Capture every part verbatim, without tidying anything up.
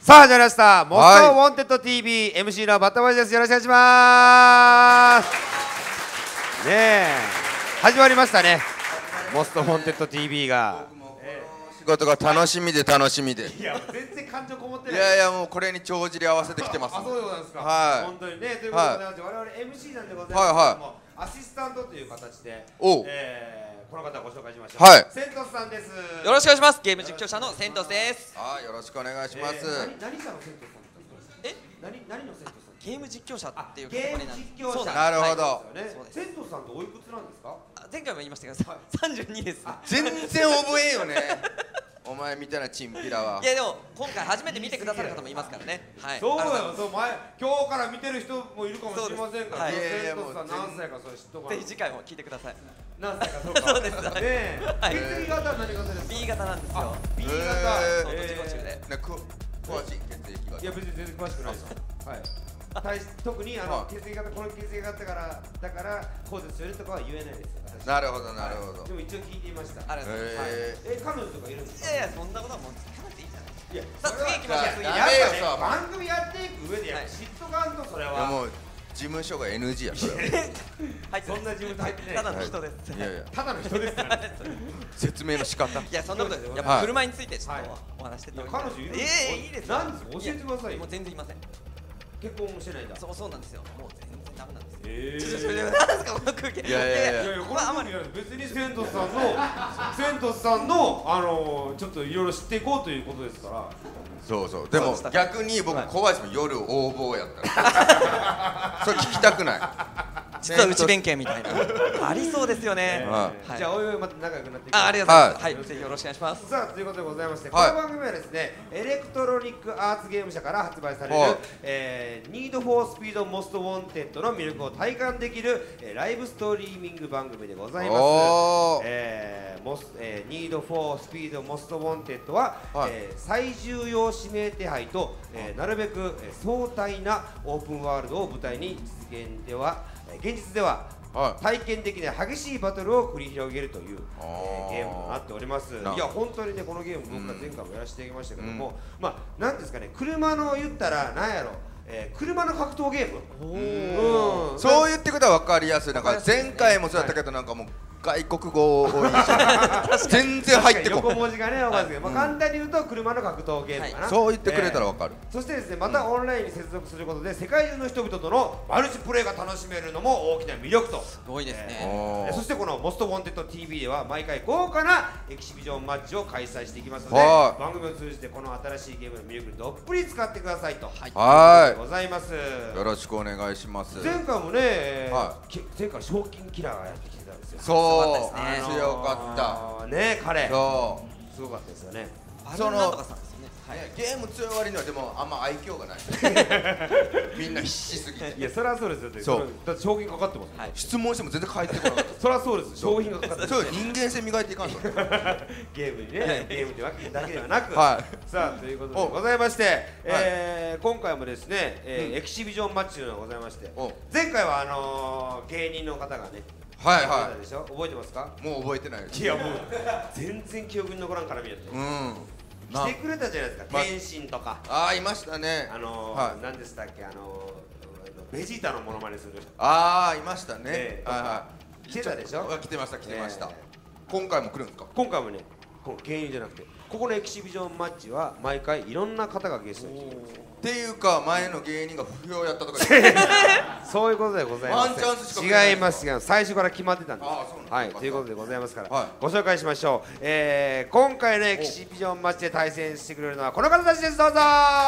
さあ始まりましたモストウォンテッド ティーブイ エムシー のバッタバイです。よろしくお願いしますねえ、始まりましたね、モストウォンテッド ティーブイ が。 仕事が楽しみで楽しみで、 いや全然感情こもってない。 いやいやもうこれに帳尻合わせてきてます。 あ、そうでございますか。 はい、 本当にね。ということでございまして、我々 エムシー なんでございますけども、 はいはい、 アシスタントという形で、 おう、 えー、この方をご紹介しましょう。 はい、 セントスさんです。 よろしくお願いします。ゲーム実況者のセントスです。 はい、よろしくお願いします。 えー、何何社のセントスさん？ え、 何何のセントスさん？ ゲーム実況者っていうゲーム実況者。 なるほど。 セントスさんっておいくつなんですか？ 前回も言いましたけど、さんじゅうにです。 全然覚えんよね。お前みたいなチンピラは。 いやでも今回初めて見てくださる方もいますからね。はい。 そうだよ、そう前今日から見てる人もいるかもしれませんから。 はい。 セントスさん何歳かそれ知っとか。 ぜひ次回も聞いてください。 何歳かそうか。 そうです。 ねえ。血液型は何型ですか？ ビー 型なんですよ。 ビー 型。 そう自己中で。 ね、く詳しい血液型。 いや別に全然詳しくないです。はい。対し特にあの血液型この血液型からだからこうですよねとかは言えないです。 なるほどなるほど。 でも一応聞いていました。 あれ。 え、彼女とかいるんですか？ いやいやそんなことはもう聞かなくていいじゃない。 いや、 さあ次行きましょう。次。 やっぱね番組やっていく上でやっぱ知っとかんとそれは。 いやもう事務所が エヌジー やそれは。 はい。 そんな事務所入ってない。 ただの人です。 いやいや。 ただの人です。 説明の仕方。 いやそんなことです。やっぱ車についてちょっとお話してて。 彼女いる？ ええいいです。 なんですか？教えてくださいよ。 もう全然いません。 結婚もしてないんだ。 そうそうなんですよ。もう全然ダメなんですよ。 ええ。 ちょっとなんですかこの空気。 いやいやいや。 いやいやこれあんまり別にセントスさんのセントスさんのあのちょっといろいろ知っていこうということですから。 そうそう。でも逆に僕怖いですもん、夜応募やったら。それ聞きたくない。 実は内弁慶みたいなありそうですよね。 じゃあおいおいまた仲良くなっていく。 あありがとうございます。はい、ぜひよろしくお願いします。 さあということでございまして、この番組はですねエレクトロニックアーツゲーム社から発売されるえニードフォースピードモストウォンテッドの魅力を体感できるライブストリーミング番組でございます。えモスえニードフォースピードモストウォンテッドはえ最重要指名手配とえなるべく壮大なオープンワールドを舞台に実現では現実では体験的な激しいバトルを繰り広げるという、えー、ゲームとなっております。いや本当にねこのゲーム僕が前回もやらせていただきましたけども、うん、まあなんですかね車の言ったらなんやろ、えー、車の格闘ゲーム、うん、 そう言ってことは分かりやすい。なんか前回もそうだったけどなんかもう外国語多いし全然入ってこない。 横文字がね分かるんですけど、まあ簡単に言うと車の格闘ゲームかな。 そう言ってくれたら分かる。 そしてですねまたオンラインに接続することで世界中の人々とのマルチプレイが楽しめるのも大きな魅力と。 すごいですね。 そしてこのモストウォンテッド ティーブイ では毎回豪華なエキシビジョンマッチを開催していきますので、番組を通じてこの新しいゲームの魅力にどっぷり使ってくださいと。はい、ございます。 よろしくお願いします。 前回もね前回賞金キラーがやってきてたんですよ。 そう強かったね彼。 そう。 すごかったですよね。 そのゲーム強い割にはでもあんま愛嬌がないみんな必死すぎて。 いやそりゃそうですよ。そうだって賞金かかってます。 質問しても全然返ってこなかった。 そりゃそうです。商品がかかってそう人間性磨いていかんと。 ゲームにねゲームってわけだけではなく、さあということでございまして今回もですねエキシビジョンマッチというのがございまして、前回はあの芸人の方がねはいはい。 覚えてますか？ もう覚えてない。 いやもう全然記憶に残らん絡みやって。うん。来てくれたじゃないですか。天心とか。 ああいましたね。 あの何でしたっけあのベジータのモノマネする。 ああいましたね。はいはい。 来てたでしょ？ 来てました来てました。今回も来るんですか？ 今回もね芸人じゃなくてここのエキシビジョンマッチは毎回いろんな方がゲストに来てるんです。 っていうか前の芸人が不評やったとかそういうことでございます。違います違います。最初から決まってたんです。はいということでございますからご紹介しましょう。え今回のエキシビジョンマッチで対戦してくれるのはこの方たちです。どうぞ。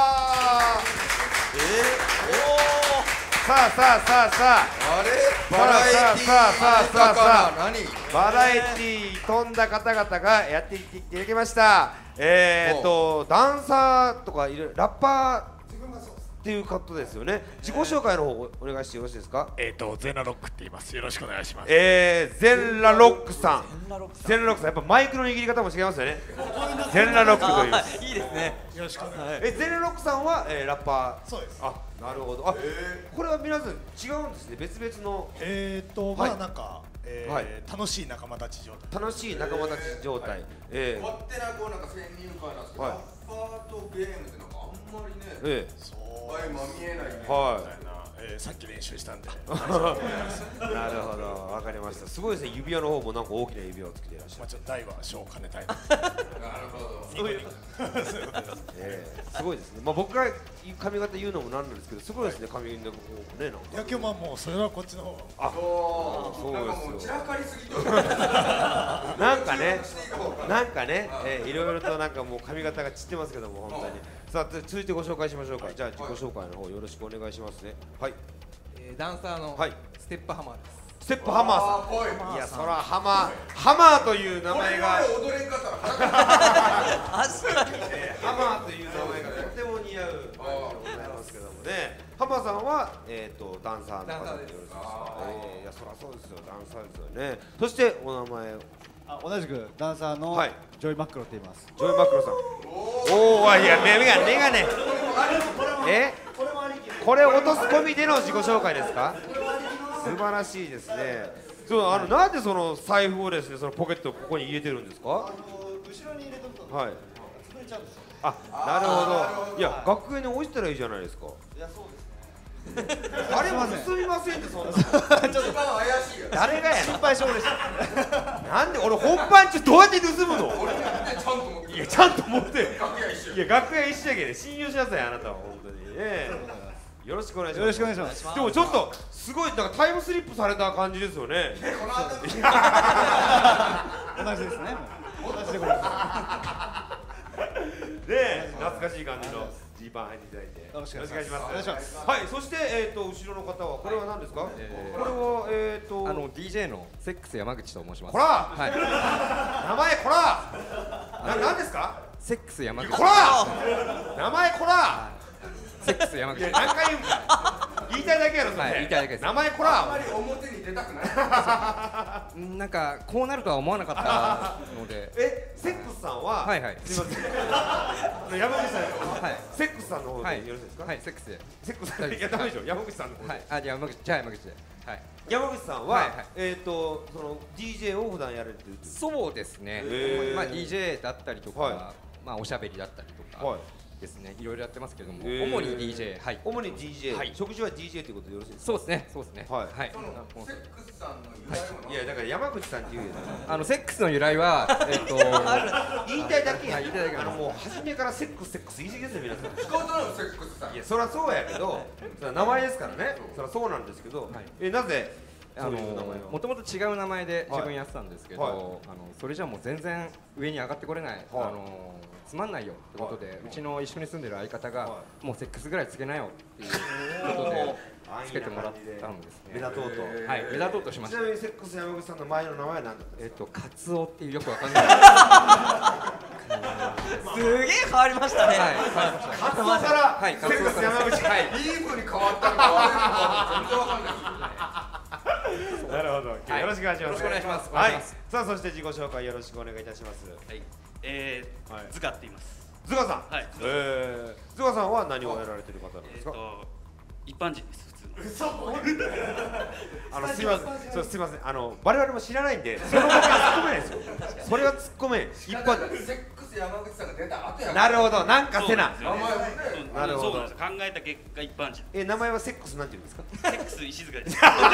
さあさあさあさああれバラエティーさあさあさあさあ何バラエティー飛んだ方々がやっていただきました。えっとダンサーとかいるラッパーっていう方ですよね。自己紹介の方お願いしてよろしいですか？ えっとゼンラロックって言います。よろしくお願いします。 えーゼンラロックさん。ゼンラロックさんやっぱマイクの握り方も違いますよね。ゼンラロックという。 いいですね。 よろしくお願いします。えゼンラロックさんはラッパー。そうです。 あなるほど。あこれは皆さん違うんですね。別々の。 えっとまあなんか楽しい仲間たち状態。 楽しい仲間たち状態。 勝手なこうなんか先入観なんですけどラッパーとゲームってなんかあんまりえあ今見えないね。 はみたいな、えーさっき練習したんで。 いなるほど、わかりました。すごいですね、指輪の方もなんか大きな指輪をつけていらっしゃる。 まあちょっと大は小を兼ねたい。 なるほど。 そういうええすごいですね。まあ僕が髪型言うのもなんなんですけど、すごいですね、髪の方もね、なんか。 いや今日はもうそれはこっちの方が。 あ、 そうそうなんかもう散ですよ。 らかりすぎてなんかね、なんかね、えー、いろいろとなんかもう髪型が散ってますけども、本当に。さあ、つ続いてご紹介しましょうか。じゃあ自己紹介の方よろしくお願いしますね。はい。 えーダンサーのはいステップハマーです。 ステップハマーあーぽい。 さん。いや、そらハマー、ハマーという名前が、 これぐらい踊れんかったら確かにえーハマーという名前がとても似合う感じでございますけどもね。ハマーさんはえっとダンサーの方でよろしいですか。えーいや、そらそうですよ、ダンサーですよね。そしてお名前、 あ、同じくダンサーのはいジョイ・マックロって言います。 ジョイマクロさん。おお、いや、メガネ、メガネ。え、これ落とす込みでの自己紹介ですか。素晴らしいですね。そう、あの、なんでその財布をですね、そのポケットをここに入れてるんですか。 あの後ろに入れとくとはい。 潰れちゃうんですよ。 あ、なるほど。いや、学園に置いたらいいじゃないですか。 いや、そうですね。 あれも盗みませんって、そんな。 一番怪しいよ。 誰がや心配性でした。 の。なんで、俺本番中どうやって盗むの。 俺もちゃんと持っていや、ちゃんと持って。 楽屋一緒。 いや、楽屋一緒やけど、信用しなさい、あなたは本当にね。よろしくお願いします。 よろしくお願いします。 でもちょっとすごいなんかタイムスリップされた感じですよね。 この後同じですね。同じでございまねえ、懐かしい感じのジーパン履いていただいて。 よろしくお願いしますよろしくお願いします。 お願いします。 はい、そしてえっと後ろの方はこれは何ですか。こえーれはえっとあの ディージェー のセックス山口と申します。 こらはい。 名前こらな、何ですか。 セックス山口。 こら名前こら。 セックス山口。 いや、何回言うんか。言いたいだけやろそれ。 はい言いたいだけです名前こら。 あんまり表に出たくない。 うんなんかこうなるとは思わなかったので。 え、セックスさんは。 はいはいすみません。山口さん。 はい。 セックスさんの方はい。 でよろしいですか。 はい、セックスで。 セックスさん、いや、ダメでしょ、山口さんの方で。 はい。あ、山口、じゃあ山口で。はい。 山口さんは、 はいはいえっ、と、その ディージェー を普段やられてる。 そうですね。 へーまあ ディージェー だったりとか、 はいまあおしゃべりだったりとかはいですね。いろいろやってますけども、 へー主に ディージェー、はい。 主に ディージェー、 はい食事は ディージェー ということでよろしいですか。 そうですね。そうですね。 はいはい。 そのもうセックスさんの由来もいや、だから山口さんっていう。 あのセックスの由来はえっと言いたいだけや。 はい言いたいだけあの、もう初めからセックス、セックス言い過ぎですよ、皆さん。 仕事のセックスさん。 いや、そりゃそうやけど、それは名前ですからね。そりゃそうなんですけど、 はいえ、なぜ。 あのそういう名前を。 もともと違う名前ではい自分やってたんですけど、 はいあのそれじゃもう全然上に上がってこれない、 はいあのつまんないよってことで、 はいうちの一緒に住んでる相方が、 はもうセックスぐらいつけなよっていうことでつけてもらったんですね。 目立とうと。 はい、目立とうとしました。 ちなみにセックス山口さんの前の名前は何だったんですか。 えっとカツオっていうよくわかんない。 すげえ変わりましたね。 はい、変わりました。 カツオから、 はいセックス山口。 はい。 いい風に変わったのか悪いのか全然わかんないです。 なるほど。 はいよろしくお願いします。 よろしくお願いしますおはい願いします。 さあ、そして自己紹介よろしくお願いいたします。 はい、えーはいズカって言います。 ズガさん。 はいえー、ズガさんは何をやられてる方なんですか。 えっと一般人です普通の。 あの、すみません。そう、すみません。あの、我々も知らないんで、そのボケは突っ込めないですよ。それは突っ込めん。一だから般。 セックス山口さんが出た後やなるほど、なんかせな。 そうなんですよね名前もねうんなるほどそうなんですよ。考えた結果一般人。 え、名前はセックスなんて言うんですか。 セックス石塚です。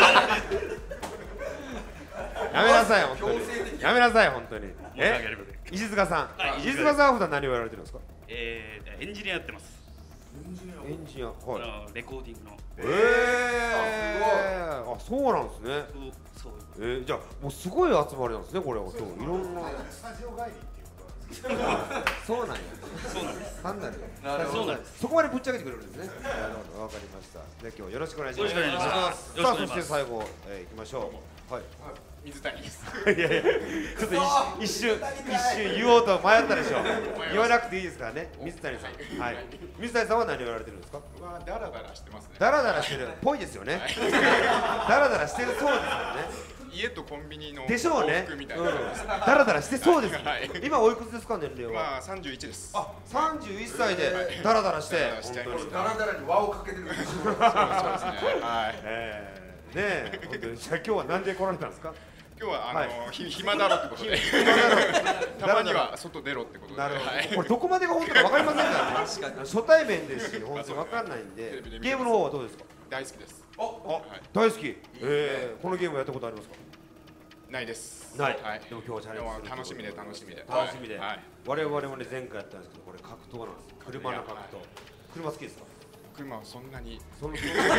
やめなさい、本当に強制的。 やめなさい、本当に。 申し訳ありえません。 石塚さん。 はい石塚さんは普段何をやられてるんですか。 えーエンジニアやってます。 エンジニア。 あはい。 のレコーディングの。 ええー。あ、そうなんですね。 そうそうえー、じゃあもうすごい集まりなんですね、これは今日いろんな。 スタジオ帰りっていうことなんですけど。 そうなんや。 そうなんです。 単なる。 そうなんです。 そこまでぶっちゃけてくれるんですね。なるほど、わかりました。じゃあ今日よろしくお願いします。 よろしくお願いしますさあ、そして最後、えー、行きましょう。はい。 水谷です。 いやいや、ちょっと一一瞬一瞬言おうと迷ったでしょ。言わなくていいですからね。水谷さん。はい。水谷さんは何をやられてるんですか。 まあダラダラしてますね。 ダラダラしてる。ぽいですよね。ダラダラしてるそうですよね。 家とコンビニのでしょうね。 往復みたいうん。 な。 ダラダラしてそうですよはい。 今おいくつですか、年齢は。 まあ三十一です。 あ、三十一歳でダラダラしてダラダラしちゃいました本当に。 ダラダラに輪をかけてる。 そうですね。はい。 えーねえ、本当に。じゃあ今日は何で来られたんですか。 今日はあはいのひ暇だろってことでたまには外出ろってことで。 なるほど、 はいこれどこまでが本当か分かりませんからね確かに初対面ですし本当に分かんないんでテレビで見てますゲームの方はどうですか？ 大好きです。 あ、 はい大好き、えー、このゲームやったことありますか？ ないです。 ない、 はい。 でも今日はチャレンジするでも楽しみで楽しみで。 楽しみで、 はい。 我々もね前回やったんですけどこれ格闘なんですよ。車の格闘、車好きですか？ 車はそんなにその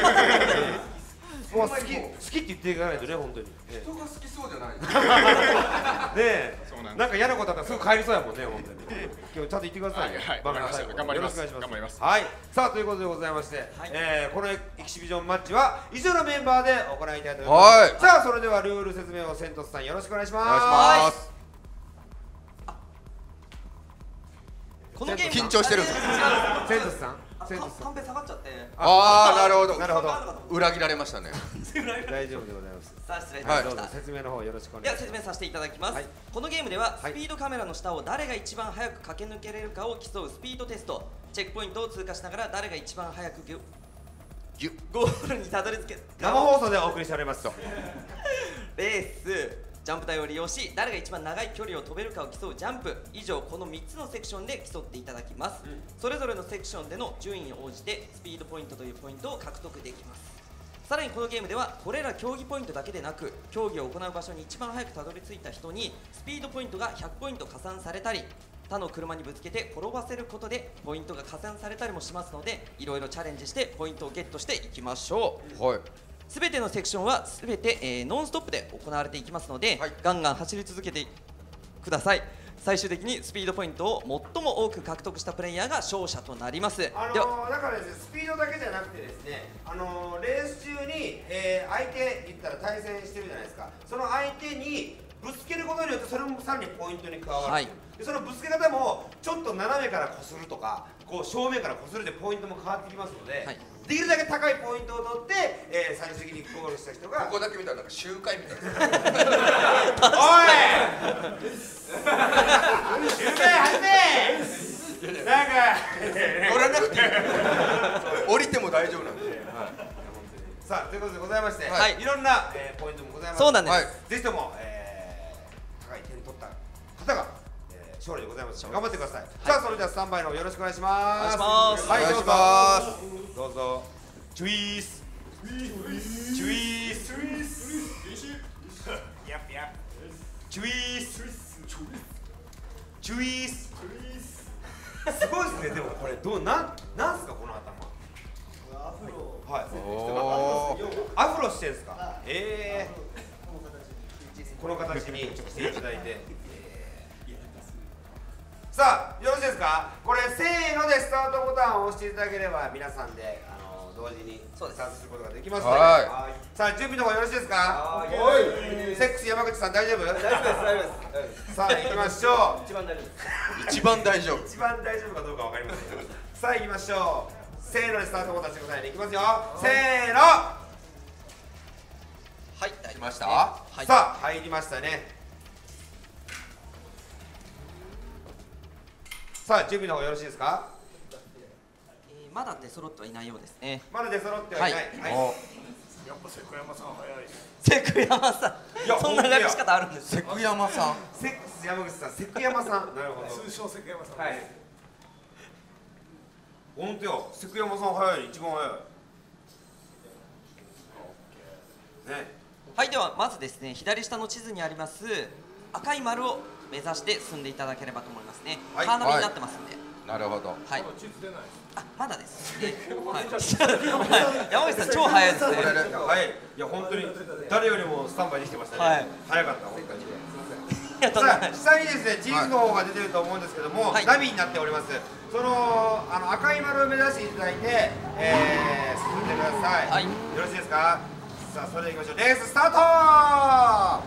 もう好き好きって言っていかないとね本当に、え人が好きそうじゃないえねえそうなんですなんか嫌なことあったらすぐ帰りそうやもんね本当に今日ちゃんと言ってくださいよ、 はいはいバカなわかりました頑張りますよろしくお願いし頑張りますはい、さあということでございまして、 はいえーこのエキシビジョンマッチは以上のメンバーで行いたいと思います。 はいさあそれではルール説明をセントスさんよろしくお願いします。 お願いしますこのゲーム緊張してるんですセントスさんあセントスさんカンペ下がっちゃってああなるほどなるほど裏切られましたね大丈夫でございます。 さあ失礼いたはい、どうしました、 ぞ説明の方よろしくおでは願いします。 説明させていただきます、 はいこのゲームでははいスピードカメラの下を誰が一番早く駆け抜けれるかを競うスピードテスト。チェックポイントを通過しながら誰が一番早くギュギュゴールにたどり着け生放送でお送りしておりますと。 レースジャンプ台を利用し誰が一番長い距離を飛べるかを競うジャンプ。以上このみっつのセクションで競っていただきます、それぞれのセクションでの順位に応じてスピードポイントというポイントを獲得できます。さらにこのゲームではこれら競技ポイントだけでなく競技を行う場所に一番早くたどり着いた人にスピードポイントがひゃくポイント加算されたり他の車にぶつけて転ばせることでポイントが加算されたりもしますのでいろいろチャレンジしてポイントをゲットしていきましょう。 はいすべてのセクションはすべて、えーノンストップで行われていきますので、 はいガンガン走り続けてください。最終的にスピードポイントを最も多く獲得したプレイヤーが勝者となります。 あのではー、だからですね、スピードだけじゃなくてですね、あのー、レース中に、えー、相手言ったら対戦してるじゃないですか。その相手にぶつけることによってそれもさらにポイントに加わる、 はいでそのぶつけ方もちょっと斜めからこするとかこう正面からこするでポイントも変わってきますので、 はい、 できるだけ高いポイントを取って、えー、最終的にゴールした人がここだけ見たらなんか集会みたいなおい集会始めなんか乗らなくていい降りても大丈夫なんで、 さあということでございまして、 はいいろんな、えーポイントもございますそうなんです、 はいぜひとも、えー、高い点取った方が、えー、勝利でございます。頑張ってください。さあそれではスタンバイの方よろしくお願いします。 お願いしますはい、 お願いしどうぞますどうぞ。チュイース。チュイース。チュイース。チュイース。チュイース。すごいですね。でもこれどうなんなんすかこの頭。アフロ。はい。 おーアフロしてんすか。ええー。この形にしていただいて。えーさあよろしいですか。これせーのでスタートボタンを押していただければ皆さんであの同時にスタートすることができますので。 はいさあ準備の方よろしいですか。セックス山口さん大丈夫？大丈夫です大丈夫です。さあ行きましょう。 一番大丈夫です。 一番大丈夫一番大丈夫かどうかわかりません。さあ行きましょう。せーのでスタートボタン押してくださいね。いきますよ。せーの。 はい、大丈夫来ましたはい、 さあ入りましたね。さあ準備の方よろしいですか。 えーまだ出揃ってはいないようですね。 まだ出揃ってはいない。はいおやっぱ瀬古山さん早い。 セクヤマさいやん、そんな略し方あるんですセクヤマさんセックス山口さん、セクヤマさん。なるほど。 通称瀬古山さん。 はい。本当よ、セクヤマさん早い、一番早い。ね。 はい、ではまずですね、左下の地図にあります赤い丸を目指して進んでいただければと思いますね。 はいカーナビになってますんで。 なるほどはい。 地図出ない。 あ、まだです。ねはい。はい山口さん超早いですね。 これではい。いや、本当に誰よりもスタンバイできてましたね。 はい早かった、本当に。 いやとんでもさあ、 ない下にですね、地図の方が出てると思うんですけども、 はいナビになっております。その、あの赤い丸を目指していただいて、えー、進んでください。 はいよろしいですか。さあ、それでいきましょう。レーススタート。さ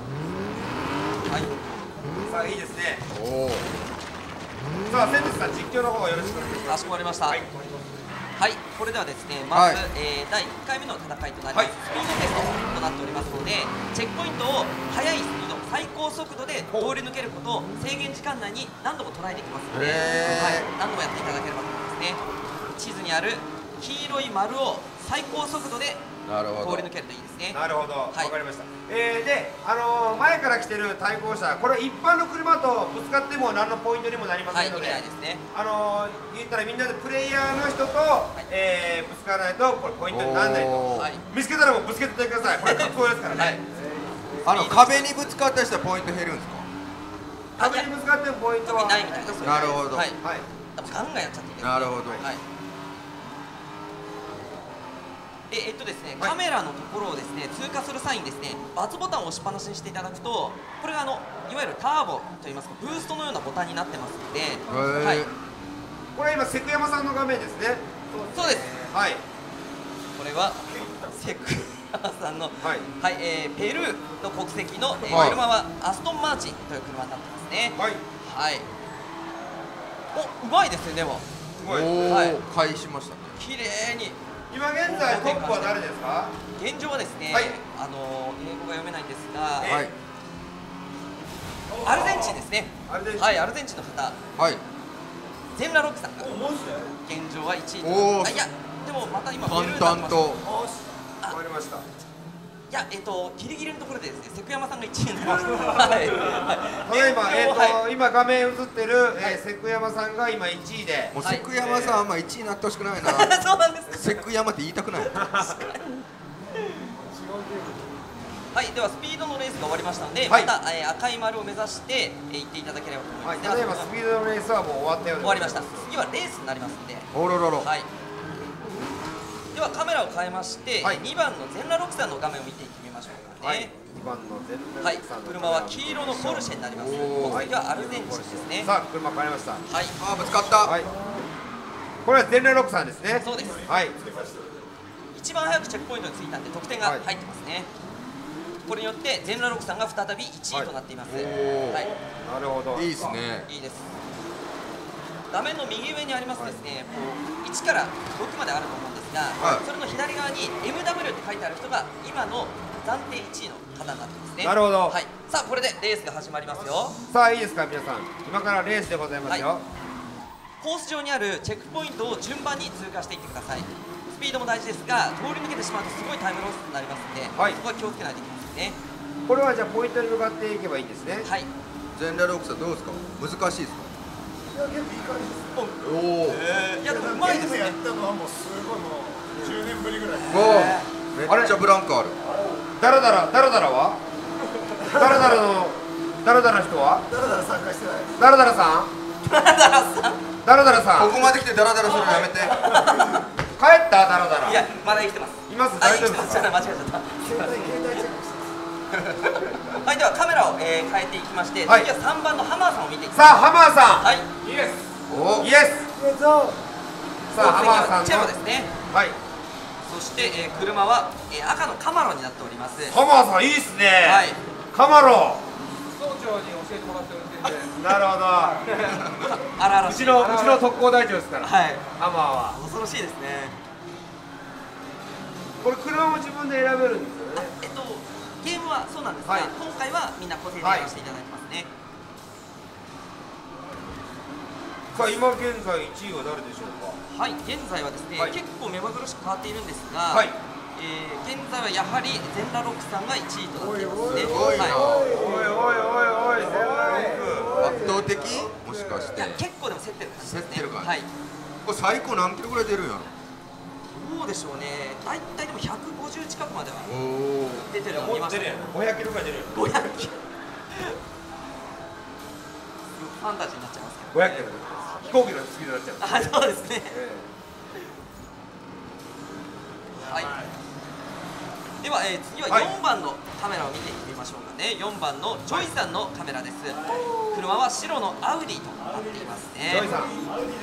はい。 あ、いいですね。 おおさあ、センテスさん、実況の方よろしくお願いします。 かしこまりました。 ははいい。これではですね、まず、 はいえーだいいっかいめの戦いとなります、 はいスピードテストとなっておりますので、チェックポイントを速いスピード、最高速度で通り抜けることを制限時間内に何度もトライできますので、 へーはい、何度もやっていただければと思いますね。地図にある黄色い丸を最高速度でなるほど通り抜けるといいですね。 なるほど、わ、 はいかりました。えー、で、あのー、前から来てる対向車、これ一般の車とぶつかっても何のポイントにもなりまはい、意せんので、 味ないですね。 あのー、言ったらみんなでプレイヤーの人と、 いえー、ぶつからないとこれポイントにならないと。 おーはい。 見つけたらもうぶつけてください。これ格好ですからね。 はい。 あの壁にぶつかったりしたらポイント減るんですか？ 壁にぶつかってもポイントは特にないみたいです。 なるほどはい。 はい。 多分ガンガンやっちゃっていいですね。 なるほどはい。ええっとですね、 はいカメラのところをですね通過する際にですねバツボタンを押しっぱなしにしていただくと、これがあのいわゆるターボといいますかブーストのようなボタンになってますので、 ーはい、 これ今セクヤマさんの画面ですね。 そうです。 はい。 これはセクヤマさんのはい。 はい、えー、ペルーの国籍の、えーはい車はアストンマーチンという車になってますね。 はい。 はい。お、うまいですねでもすごい。 おはいお返しましたね。 綺麗に。 今現在トップは誰ですか？ 現状はですね、 はいあの英語が読めないんですが、 えはいアルゼンチンですね。 アルゼンチン。 はい、アルゼンチンの方、 はいゼンラロックさんがマジで？ 現状はいちいと。 おーあ、いや、でもまた今ペルーになってます。 淡々とおし。わかりました。 いや、えっとギリギリのところでですね、セクヤマさんがいちいになりました。はい。 ただいま、えっ、 はと、今画面映ってる、えー、セクヤマさんが今いちいで。 もうセクヤマさんあんまいちいになってほしくないな。 いそうなんです。 セクヤマって言いたくない。 はい、ではスピードのレースが終わりましたので、 はいまた、えー赤い丸を目指して、えー行っていただければと思いはい。 ます。 ただいまスピードのレースはもう終わったようで終わりました。次はレースになりますので。 おろろろ。 はい。ではカメラを変えまして、 はいにばんのゼンラロックさんの画面を見ていってみましょうかはい。 ね。 にばんのゼンはい、 さんの車は黄色のポルシェになります。 おー国籍はアルゼンチンですね。 さあ、車変えました。 はい、 あーぶつかった。 はい。これはゼンラロックさんですね。 そうです。 はい。 一番早くチェックポイントについたんで得点が入ってますね。これによってゼンラロックさんが再びいちいとなっています。 はいおーはい、 なるほど。 いいですね。 いいです。画面の右上にありますですね、こういちからろくまであると思うんですが、 はいそれの左側に エムダブリュー って書いてある人が今の暫定いちいの方になってますね。 なるほどはい。さあこれでレースが始まりますよ。 さあ、いいですか、皆さん。今からレースでございますよ。 コース上にあるチェックポイントを順番に通過していってください。スピードも大事ですが、通り抜けてしまうとすごいタイムロスになりますので、 はいそこは気をつけないといけませんね。 これはじゃあポイントに向かっていけばいいんですね。 はい。 ゼンラロックさんどうですか？難しいですか？ いや結構いい感じですおお。 いやでもうまいですねゲームや。ったのはもうすごいもうじゅうねんぶりぐらい。 おお。めっちゃブランクある。 ダラダラ、ダラダラはダラダラの、ダラダラの人はだらだら参加してない。 ダラダラさんダラダラさんダラダラさんここまで来てダラダラするのやめて。 帰ったダラダラいやまだ生きてます。 いますあ、 大丈夫です生きてます。じゃかない間違えちゃった。 携帯携帯チェックして。 はい、ではカメラを、えー変えていきまして、 はい次はさんばんのハマーさんを見ていきます。 さあ、ハマーさんはい。 おイエスさあ、ハマーさんチェロのですね。 はいそして、えー車は、えー赤のカマロになっております。 ハマーさんいいっすねはい。 カマロ総長に教えてもらってるんでなるほどあらあらしい。 うちの、うちの特攻隊長ですからはい。 ハマーは恐ろしいですね。 これ車も自分で選べるんですよあねえっとゲームはそうなんですが、 はい今回はみんな個性でやらせていただいてますね。 さあ、今現在いちいは誰でしょうかはい、現在はですね、 はい結構目まぐるしく変わっているんですが、 はいえー現在はやはりゼンラロックさんがいちいとなっていますね。 すごいな。 はおいおいおいおいゼンラロック圧倒的？もしかしい、いてや。結構でも競ってる感じですね。 競ってる感じはい。 これ最高何キロぐらい出るんやろ？ どうでしょうね。大体でもひゃくごじゅう近くまではおお。 出てるのを見ましたね。 ごひゃくキロぐらい出るよごひゃくキロ。ファンタジーになっちゃいますけど、 ごひゃくキロ飛行機のスピードになっちゃうあ、そうですね。 えはい。では、えー次ははいよんばんのカメラを見てみましょうかね。よんばんのジョイさんのカメラです。車は白のアウディとなっていますね。 えジョイさん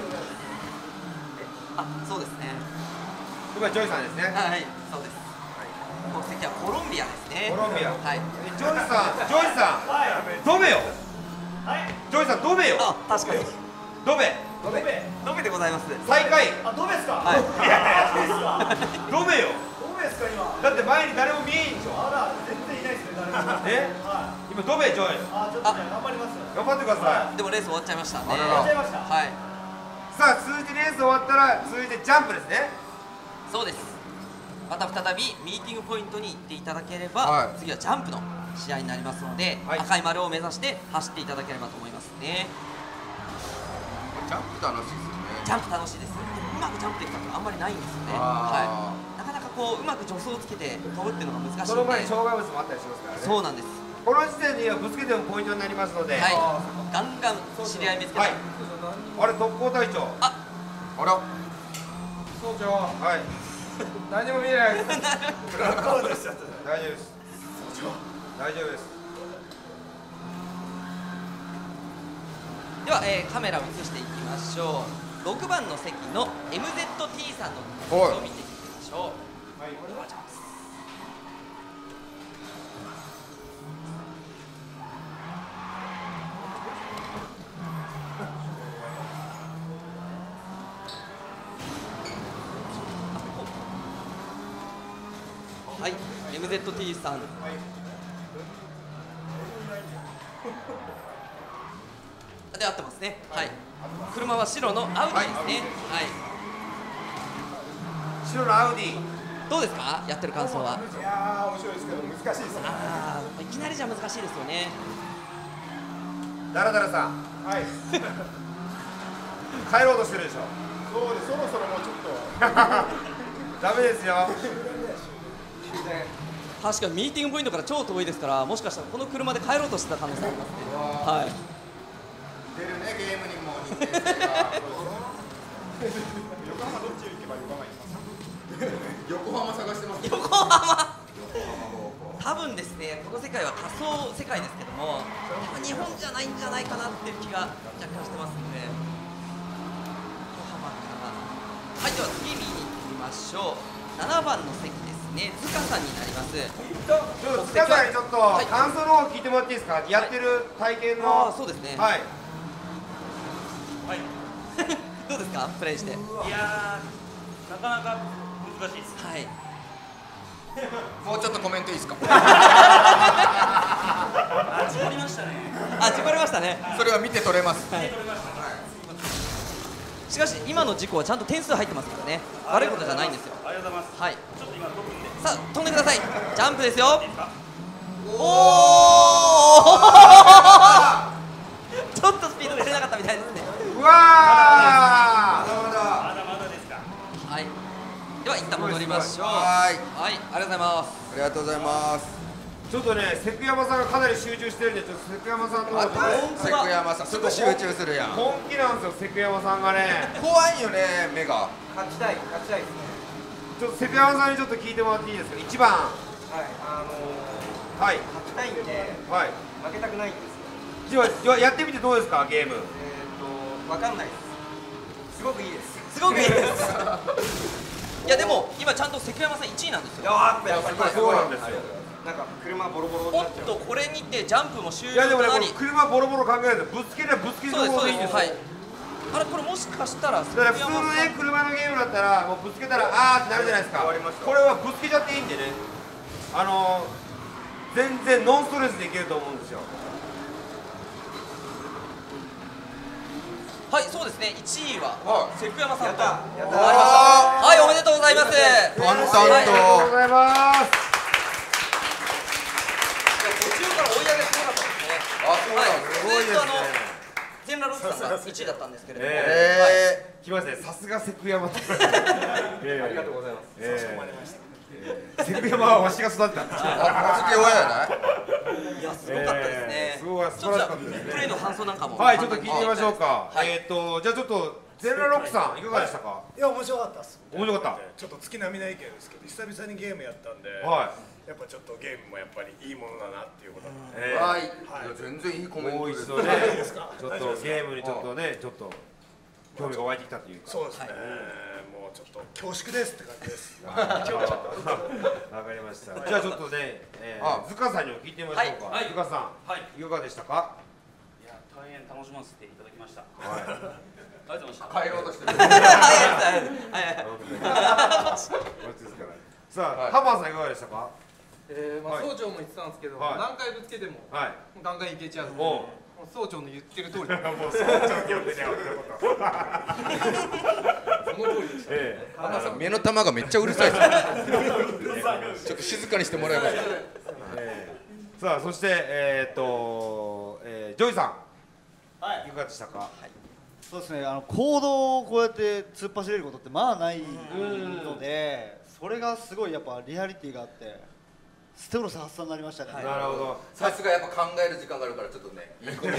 あ、そうですね。 今ジョイさんですねはい、そうです。国籍はコロンビアですね。 コロンビアはい。 えジョイさんジョイさんドベよジョイさんドベよあ、確かに。 ドベドベ。ドベでございます。 最下位あ、どうですか。 はい。 ドベよどうですか今。 だって前に誰も見えんでしょあら全然いないですね誰も。 えはい。 今ドベジョイあ、ちょっとね頑張ります。 頑張ってくださいでもレース終わっちゃいましたね。 あららやっちゃいました。 はい。 さあ続いてレース終わったら続いてジャンプですねそうです。また再びミーティングポイントに行っていただければ、 はい、 次はジャンプの試合になりますので、はい、赤い丸を目指して走っていただければと思いますね。 ジャンプ楽しいですよね。 ジャンプ楽しいです。でもうまくジャンプできたことあんまりないんですよね。はい。なかなかこううまく助走をつけて飛ぶっていうのが難しいので。 その前に障害物もあったりしますからね。 そうなんです。 この時点ではぶつけてもポイントになりますので、はい、 ガンガン知り合い見つけて、はい、 あれ特攻隊長、 あ、 あら、 総長、はい、何も見えないです。大丈夫です。大丈夫です。 では、えー、カメラを映していきましょう。ろくばんの席の エムゼットティー さんの様子を見ていきましょう。はい、これはチャンス。はい、エムゼットティー さん。はいで合ってますね。はい。車は白のアウディですね。はい。 白のアウディ。 どうですか？やってる感想は。 いやー面白いですけど難しいですね。 ああ、いきなりじゃ難しいですよね。 ダラダラさん。はい。帰ろうとしてるでしょ。 そうです。そろそろもうちょっと。 ダメですよ。 確かにミーティングポイントから超遠いですから、もしかしたらこの車で帰ろうとしてた可能性ありますね。はい。 出るね、ゲームにも人間性が。 横浜どっち行けば横浜行きますか？ 横浜探してます。 横浜。多分ですね、この世界は仮想世界ですけども、日本じゃないんじゃないかなっていう気が若干してますので。横浜から。はい、では次見に行ってみましょう。ななばんの席ですね、塚さんになります。 ちょっと塚さんにちょっと感想の方聞いてもらっていいですか？やってる体験の。 ああ、そうですね。 はい。 はい。 どうですか、プレイして。いやー、なかなか難しいです。 はい。 もうちょっとコメントいいですか？ あ、事故りましたね。 あ、事故りましたね。 それは見て取れます。 はい。しかし今の事故はちゃんと点数入ってますからね。悪いことじゃないんですよ。 ありがとうございます。 はい。 ちょっと今飛ぶんで。 さあ飛んでください。ジャンプですよ。おお。ちょっとスピード出れなかったみたいですね。 うわー。 まだまだですか。 はい。では一旦戻りましょう。 はい。 はい。ありがとうございます。 ありがとうございます。 ちょっとね、関山さんがかなり集中してるんで、ちょっと関山さんのあと関山さんすぐ集中するやん。 本気なんですよ、関山さんがね。 怖いよね、目が。 勝ちたい勝ちたいですね。 ちょっと関山さんにちょっと聞いてもらっていいですか？一番。 はいあのはい。 ー、勝ちたいんではい。 負けたくないんですでよ。 は、ではやってみてどうですか、ゲーム。 えっとわかんないです。すごくいいです。 すごくいいです。いやでも今ちゃんと関山さんいちいなんですよ。 やっぱやっぱりそうなんですよ。 なんか車ボロボロおっとこれにてジャンプも終いやでもね、 了となり。 車ボロボロ考えるとぶつけりゃぶつけるそうです方がいいんですよ。 そうです。はい。あれこれもしかしたらだから普通のね、車のゲームだったらもうぶつけたらあーってなるじゃないですか。これはぶつけちゃっていいんでね、あのー、全然ノンストレスでいけると思うんですよ。 はい、そうですね。いちいは関山さんとやったやったなりました。はい、おめでとうございます。 淡々と。 ありがとうございます。 途中から追い上げすごかったですね。 あ、そうなんです。 すごいですね。 全裸ロックさんがいちいだったんですけれども、 えー、来ましたね。さすが関山。ありがとうございます。 えー、関山はわしが育てたんですよ。 あ、小豆親やない。 いやすごかったですね。 すごい素晴らしかったですね。 プレーの感想なんかもはい、ちょっと聞いてみましょうか。 はい、 えっとじゃあちょっとゼンラロックさんいかがでしたか？ いや面白かったっす。 面白かった。 ちょっと月並みな意見ですけど久々にゲームやったんで、 はやっぱちょっとゲームもやっぱりいいものだなっていうことなんで、 い。えーはい。いや全然いいコメンもうトです。 一度ね、 いいですかちょっとゲームにちょっとね、ちょっと興味が湧いてきたというか。 そうですね、もうちょっと恐縮ですって感じです。 わかりました。じゃあちょっとね、えあー、ズカさんにも聞いてみましょうか。 はいズカさん、 はい。 いかがでしたか？ いや、大変楽しませていただきました。 はい。 ありがとうございました。 帰ろうとしてる。 はいはいはい。 さあ、ハマーさんいかがでしたか？ えー、まあ総長も言ってたんですけど、 はい何回ぶつけてもはい。 ガンガンいけちゃうんで、 おうもう総長の言ってる通り、 もう総長って呼んでね、俺のこと。 その通りでした。 ええ。 まあ最さん目の玉がめっちゃうるさいですちょっと静かにしてもらえますか。 さあそしてえっとえージョイさん、はい、いかがでしたか。はい、 そうですね、あの行動をこうやって突っ走れることってまあないので、それがすごいやっぱリアリティがあってステロス発散になりましたね。 なるほど。 さすがやっぱ考える時間があるからちょっとねいいこと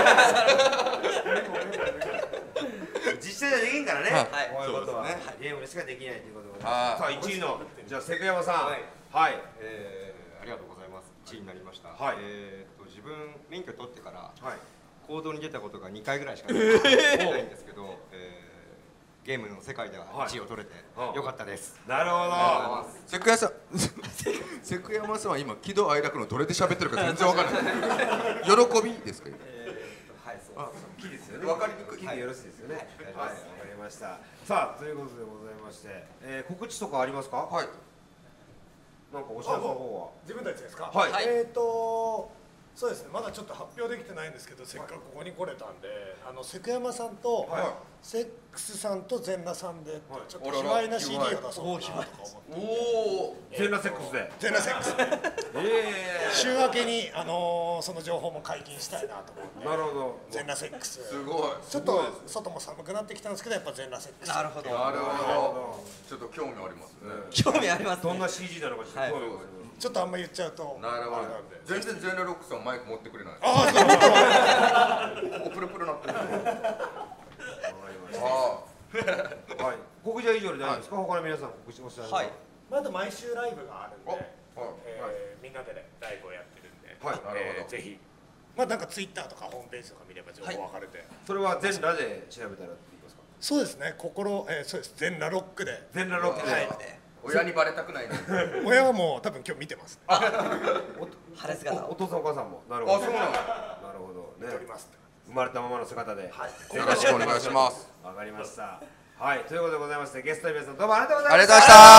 実際じゃできんからね、 はい、 こういうことは、 ね、 ゲームでしかできないということでございます。さあいちいのじゃあ関山さん、はい、はい、 えー、ありがとうございます。いちいになりました。 はい、 えー、と自分免許取ってから、 はい、 行動に出たことがにかいぐらいしかないんですけど、えー、ゲームの世界ではいちいを取れてよかったです。 なるほど。 関山さん関山さんは今喜怒哀楽のどれで喋ってるか全然わからない喜びですか。 はい、そう。いいですよね。 わかりにくい。 よろしいですよね。はい、わかりました。さあということでございまして、えー、告知とかありますか。はい。なんかお知らせの方は。 自分たちですか。 はい。 えっとそうですね、まだちょっと発表できてないんですけど、せっかくここに来れたんで、あの関山さんと、はい、セックスさんと全裸さんで、はい、ちょっと卑猥な シーディー を出そうかなとか思って。 おお。全裸セックスで。 全裸セックスで。ええ。週明けにあのー、その情報も解禁したいなと思って。 なるほど。 全裸セックス。 すごい。 ちょっと外も寒くなってきたんですけど、やっぱ全裸セックス。 なるほど。 なるほど。ちょっと興味ありますね。 興味あります。 どんな シージー なのかちょっと興味あります。 ちょっとあんま言っちゃうと。 なるほど。全然全裸ロックさんマイク持ってくれない。 ああ、そう。 ここプルプルなってる。わかりました。はい。告知は以上で大丈夫ですか。他の皆さん告知おっしゃる。はい。 まだ毎週ライブがあるんで、みんなでライブをやってるんで、はい。なるほど。ぜひ。まあなんかツイッターとかホームページとか見れば情報分かれて。 それは全裸で調べたらって言いますか。 そうですね。心、えそうです。全裸ロックで。 全裸ロックで。 親にバレたくないね。 親はもう多分今日見てます。 晴れ姿。 お父さんお母さんも。なるほど。 あ、そうなんだ。 なるほどね。 撮ります。 生まれたままの姿で。 よろしくお願いします。 わかりました。はい、ということでございまして、ゲストの皆さんどうもありがとうございました。 ありがとうございました。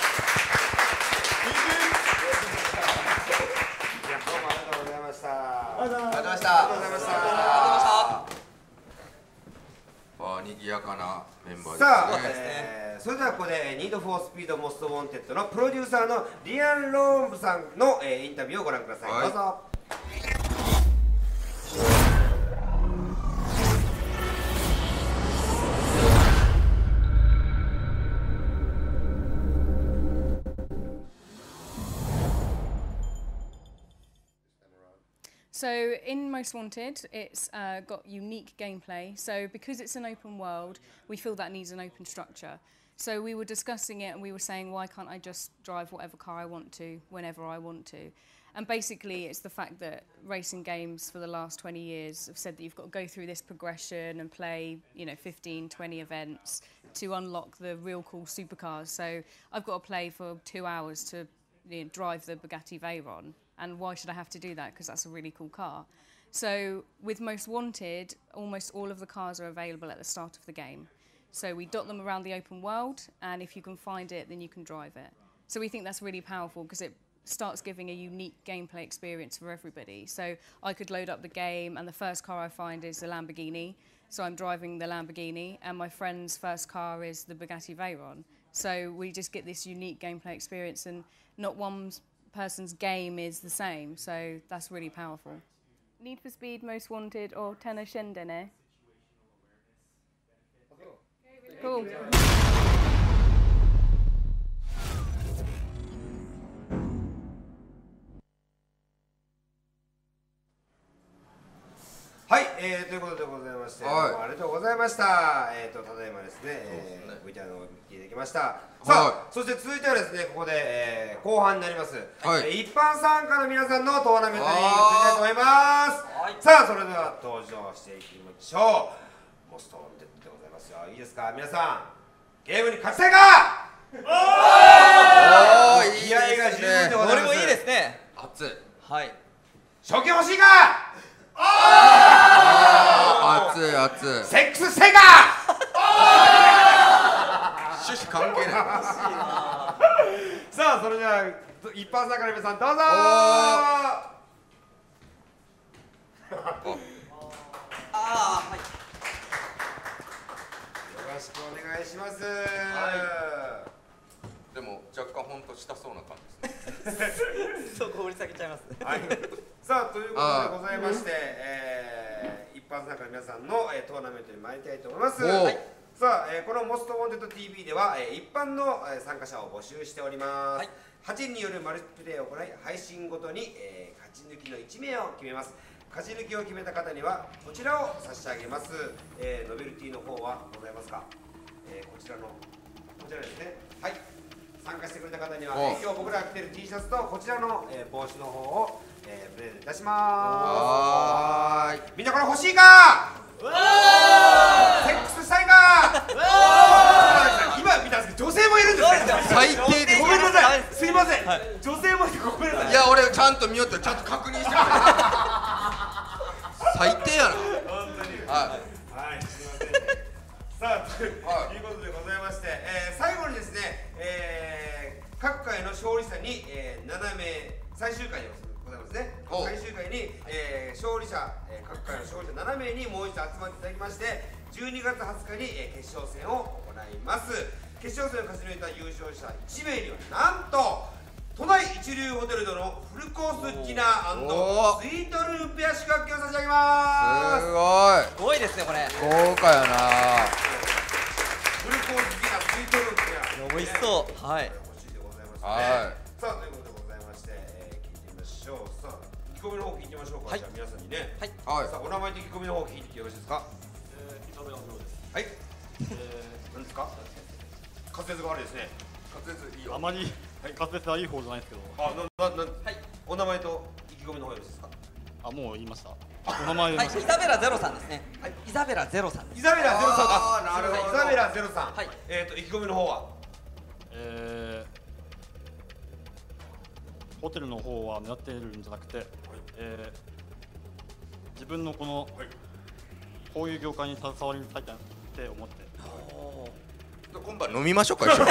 いや、どうもありがとうございました。 ありがとうございました。 ありがとうございました。 あ、賑やかなメンバーですね。 さあ、えー、それではここでニードフォースピードモストウォンテッドのプロデューサーのリアン・ローンブさんの、えー、インタビューをご覧ください。はい、どうぞ。 So in Most Wanted, it's uh, got unique gameplay. So because it's an open world, we feel that needs an open structure. So we were discussing it and we were saying, why can't I just drive whatever car I want to, whenever I want to? And basically it's the fact that racing games for the last twenty years have said that you've got to go through this progression and play, you know, fifteen, twenty events to unlock the real cool supercars. So I've got to play for two hours to you know, drive the Bugatti Veyron. And why should I have to do that? Because that's a really cool car. So with Most Wanted, almost all of the cars are available at the start of the game. So we dot them around the open world, and if you can find it, then you can drive it. So we think that's really powerful because it starts giving a unique gameplay experience for everybody. So I could load up the game, and the first car I find is the Lamborghini. So I'm driving the Lamborghini, and my friend's first car is the Bugatti Veyron. So we just get this unique gameplay experience, and not one's person's game is the same, so that's really powerful. Need for Speed Most Wanted or Tenor Shindene? Cool. はい、えー、ということでございまして、はい、ありがとうございました。えーと、ただいまですね、えー、ブイティーアール を見ていただきました。はい、さあ、そして続いてはですね、ここで、えー、後半になります、はい、一般参加の皆さんのトーナメントに移りたいと思います。はい、さあ、それでは登場していきましょう。モストウォンテッドでございますよ。いいですか、皆さん、ゲームに勝ちたいか。おー、気合が十分でございます。これもいいですね。 熱い。 はい。賞金欲しいか。 あー、熱い熱い。 セックスせいか。 趣旨関係ない。 さあ、それでは一般参加の皆さんどうぞ。 ああ、はい。 よかっろしくお願いします。 でも若干本当したそうな感じですね。 そこ掘り下げちゃいます。 はい。さあということでございまして、えー、一般参加の皆さんの、えー、トーナメントに参りたいと思います。はい、さあ、えー、このモストウォンテッド ティーブイ では、えー、一般の、えー、参加者を募集しております。はい、はちにんによるマルチプレイを行い、配信ごとに、えー、勝ち抜きのいち名を決めます。勝ち抜きを決めた方にはこちらを差し上げます。えー、ノベルティの方はございますか。えー、こちらのこちらですね。はい。参加してくれた方には、えー、今日僕らが着てる T シャツとこちらの、えー、帽子の方を、えー、プレゼントいたします。はーい。みんなこれ欲しいか？セックスしたいか？今見たんですけど女性もいるんですね。 最低です。 ごめんなさい。すいません。はい、女性もいてごめんなさい。 いや俺ちゃんと見よってちゃんと確認してくれ。最低やな。 本当に。はい。はい。すいません。さあということでございまして、えー、最後にですね、えー、各回の勝利者に、えー、ななめい最終回でございますね。最終回に、えー、勝利者、えー、各回の勝利者ななめいにもう一度集まっていただきまして、じゅうにがつはつかに、えー、決勝戦を行います。決勝戦を勝ち抜いた優勝者いちめいにはなんと都内一流ホテルでのフルコースディナー&スイートルームペア宿泊券を差し上げます。 すごい。 すごいですねこれ。 豪華やな。 フルコースディナースイートルームペア。 美味しそう。はい。 欲しいでございますね。 はい。 さあということでございまして、えー、聞いてみましょう。さあ意気込みの方聞いてみましょうか。はい、じゃあ皆さんにね。はい。さあお名前と意気込みの方聞いてよろしいですか。 えー、伊沢洋です。 はい。えー、何ですか。滑舌が悪いですね。滑舌いいよ。 あまり滑舌はいい方じゃないですけど。 あ、な、な、な、はい。お名前と意気込みの方よろしいですか。 あ、もう言いました。お名前はい、イザベラゼロさんですね。はい、イザベラゼロさん。 イザベラゼロさん。 ああ、なるほど。 イザベラゼロさん。 はい。 えっと意気込みの方は。 えー、ホテルの方は狙っているんじゃなくて、えー、自分のこのこういう業界に携わりたいって思って。 今晩飲みましょうか一緒に。 うん、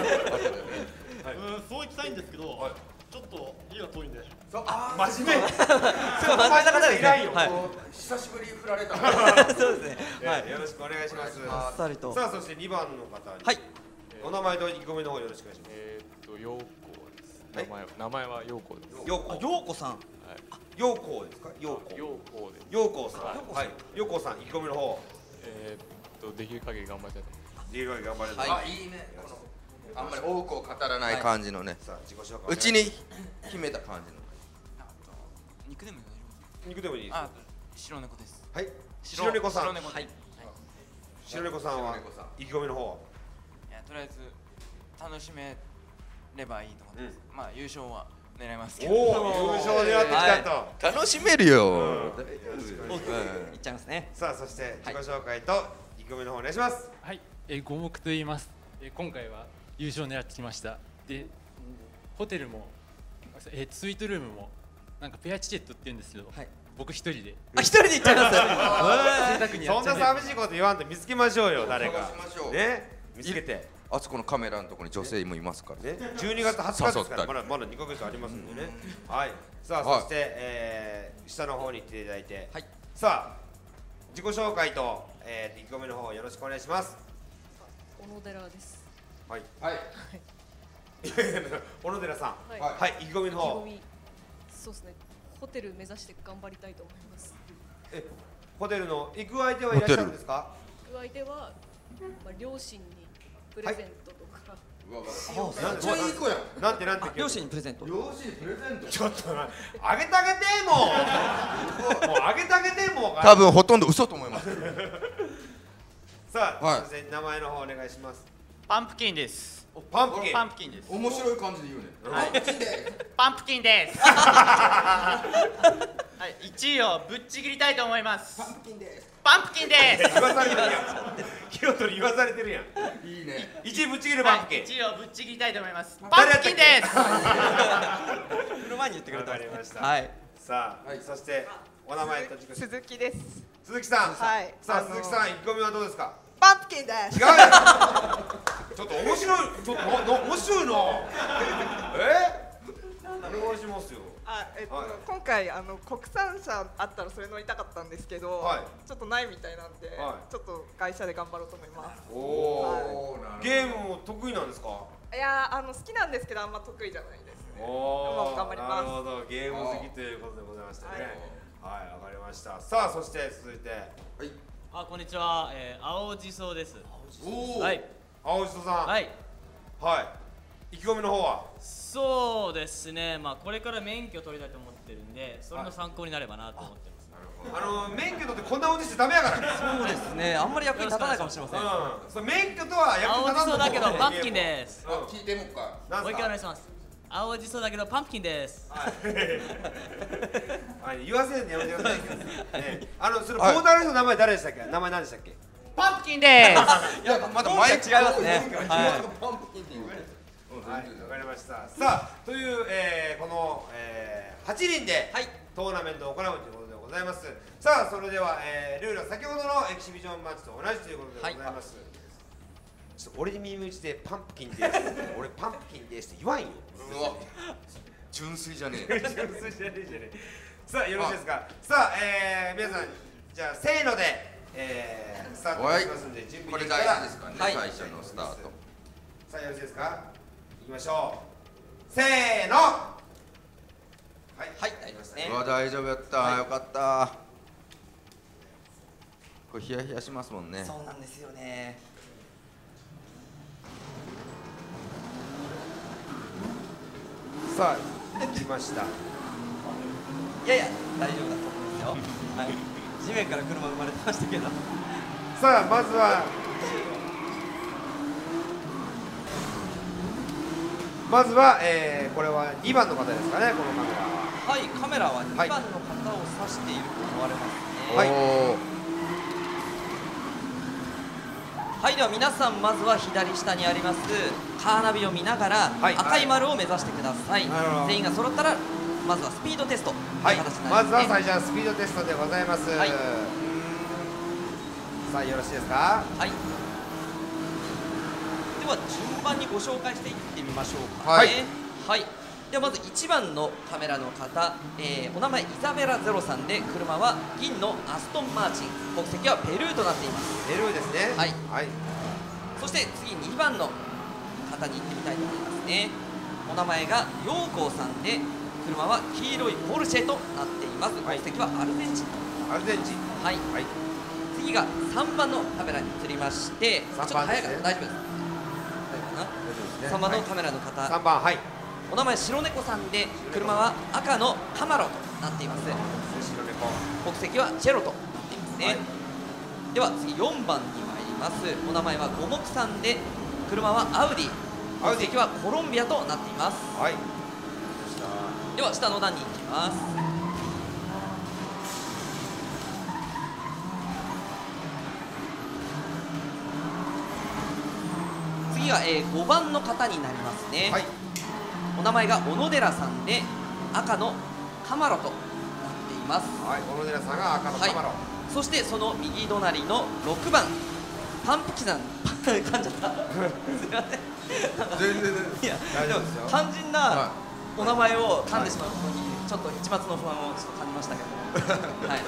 そう行きたいんですけど、ちょっと家が遠いんで。 真面目。 そう真面目な方ですね。はい。 久しぶりに振られた。 そうですね。 はい。よろしくお願いします。 あっさりと。 さあそしてにばんの方に。はい。お名前と意気込みの方よろしくお願いします。 えっと陽子です。名前名前は陽子です。 陽子。 陽子さん。はい。 陽子ですか。陽子。 陽子です。 陽子さん。はい。陽子さん意気込みの方。 えっとできる限り頑張りたいと思います。 できる限り頑張りたい。 あ、いいね。あんまり多くを語らない感じのね。 さあ自己紹介。 うちに秘めた感じの。 肉でもいい。 肉でもいいです。 あ、白猫です。 はい。白猫さん。 白猫。はい。 白猫さんは意気込みの方は。 いや、とりあえず楽しめればいいと思ってます。まあ優勝は狙いますけど。 おお、優勝狙ってきたと。 楽しめるよ。 いっちゃいますね。 さあそして自己紹介と意気込みの方お願いします。 はい。え五目と言います。え今回は優勝を狙ってきました。で、ホテルもえスイートルームもなんかペアチケットって言うんですけど、はい、僕一人で。 あ、一人で行っちゃいます。 贅沢にやっちゃう。 そんな寂しいこと言わんと見つけましょうよ誰か。ね、見つけて。 あそこのカメラのところに女性もいますからね。じゅうにがつはつかですからまだまだにかげつありますんでね。はい。さあそしてえ下の方に行っていただいて。はい。さあ自己紹介とえ意気込みの方よろしくお願いします。 小野寺です。 はい。はい。小野寺さん。 はい。 はい。意気込みの方。 そうですね。ホテル目指して頑張りたいと思います。 え、ホテルの行く相手はいらっしゃるんですか？ 行く相手はまあ両親にプレゼントとか。 うわ、めっちゃいい子やん。 なんてなんて。 両親にプレゼント。 両親にプレゼント。 ちょっとあげてあげてもう。もうあげてあげてもう。 多分ほとんど嘘と思います。 さあ、そして名前の方お願いします。 パンプキンです。 パンプキン。 パンプキンです。 面白い感じで言うね。 パンプキンです。パンプキンです。はい、いちいをぶっちぎりたいと思います。 パンプキンです。 パンプキンです。 言わされてるやん。ヒロトに言わされてるやん。 いいね。 いちいぶっちぎるパンプキン。 いちいをぶっちぎりたいと思います。パンプキンです。 振る前に言ってくれた。 わかりました。 はい。 さあ、そしてお名前と自己。 鈴木です。 鈴木さん。 はい。 さあ鈴木さん意気込みはどうですか？ パンプキンです。 違う。ちょっと面白い。ちょっと面白いな。え？お願いしますよ。 ああ、えっと、 はい今回あの国産車あったらそれ乗りたかったんですけど、 はいちょっとないみたいなんで、 はいちょっと会社で頑張ろうと思います。 おお、ゲームも得意なんですか？ いやー、あの好きなんですけどあんま得意じゃないですね。 おお、 頑張ります。 なるほど、ゲーム好きということでございましたね。はい、わかりました。さあ、そして続いて、はい、 あ、こんにちは、えー、青じそです。 おお、 はい、 青じそさん。 はい。 はい。意気込みの方は？ そうですね、まあこれから免許取りたいと思ってるんで、それの参考になればなと思ってます。 あの免許取ってこんな運転してダメやからね。 そうですね、あんまり役に立たないかもしれません。 うん、その免許とは役に立たない。 青じそだけどパンプキンです。 聞いてもっか。 もう一回お願いします。青じそだけどパンプキンです。 はい、言わせるのやめてください。ね、あのそのボーダーの人の名前誰でしたっけ？名前何でしたっけ？ パンプキンです。 いや、まだマイク違いますね。はい。 パンプキンって言うね。 はい、わかりました。さあ、という、えー、この、えー、はちにんで、はい、トーナメントを行うということでございます。さあ、それでは、えー、ルールは先ほどのエキシビジョンマッチと同じということでございます。はい、ちょっと俺に耳打ちでパンプキンです。俺パンプキンですって言わんよ。 うわ、純粋じゃねえ。 純粋じゃねえじゃねえ。さあ、よろしいですか。さあ、えー、皆さん、じゃあ、せーので、えー、スタートしますんで、準備できたら。 これ大事ですからね、最初のスタート。 さあ、よろしいですか。いきましょう。せーの。はい、 はい、大丈夫ですね。 うわ、大丈夫やった、はい、よかった。これヒヤヒヤしますもんね。 そうなんですよね。 さあ、来ました。 いやいや、大丈夫だと思いますよ。はい。地面から車生まれてましたけど。 さあ、まずは。まずは、えー、これはにばんの方ですかね、このカメラは。 はい、カメラはにばんの方を指していると思われますね。はい。はい、では皆さんまずは左下にありますカーナビを見ながら、はい、赤い丸を目指してください。はい、全員が揃ったらまずはスピードテストという形になりますね。 はい、まずは最初はスピードテストでございます。はい。さあ、よろしいですか。 はい。では順番にご紹介していってみましょうか、ね。はい、はい、ではまずいちばんのカメラの方、えー、お名前イザベラゼロさんで、車は銀のアストンマーチン、国籍はペルーとなっています。 ペルーですね。 はい、 はい、 そして次にばんの方に行ってみたいと思いますね。お名前がヨーコーさんで、車は黄色いポルシェとなっています。国籍はアルゼンチン。 アルゼンチン。 はい、はい、次がさんばんのカメラに移りまして、ちょっと早いから大丈夫です。さんばんのカメラの方、 さんばん、はい、 お名前白猫さんで、車は赤のカマロとなっています。 白猫、 国籍はチェロとなっていますね。はい、では次よんばんに参ります。お名前は五目さんで、車はアウディ、国籍はコロンビアとなっています。 はい、 では下の段に行きます。次は、えー、ごばんの方になりますね。はい、お名前が小野寺さんで、赤のカマロとなっています。 はい、小野寺さんが赤のカマロ。はい、 そしてその右隣のろくばん、パンプキさん噛んじゃった。すみません。 全然いや、大丈夫ですよ。肝心なお名前を噛んでしまうことに、ちょっと一抹の不安をちょっと感じましたけど。はい。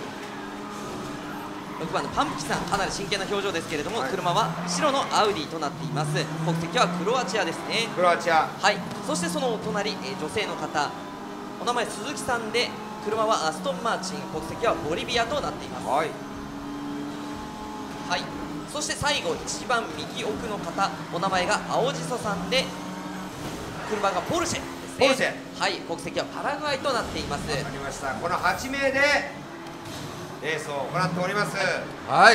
ろくばんのパンプキさん、かなり真剣な表情ですけれども、はい、車は白のアウディとなっています。国籍はクロアチアですね。 クロアチア。はい。そしてそのお隣、えー、女性の方、お名前鈴木さんで、車はアストンマーチン、国籍はボリビアとなっています。はい。はい。そして最後、一番右奥の方、お名前が青じそさんで、車がポルシェですね。 ポルシェ。 はい。国籍はパラグアイとなっています。 わかりました。このはちめいでレースを行っております。 はい。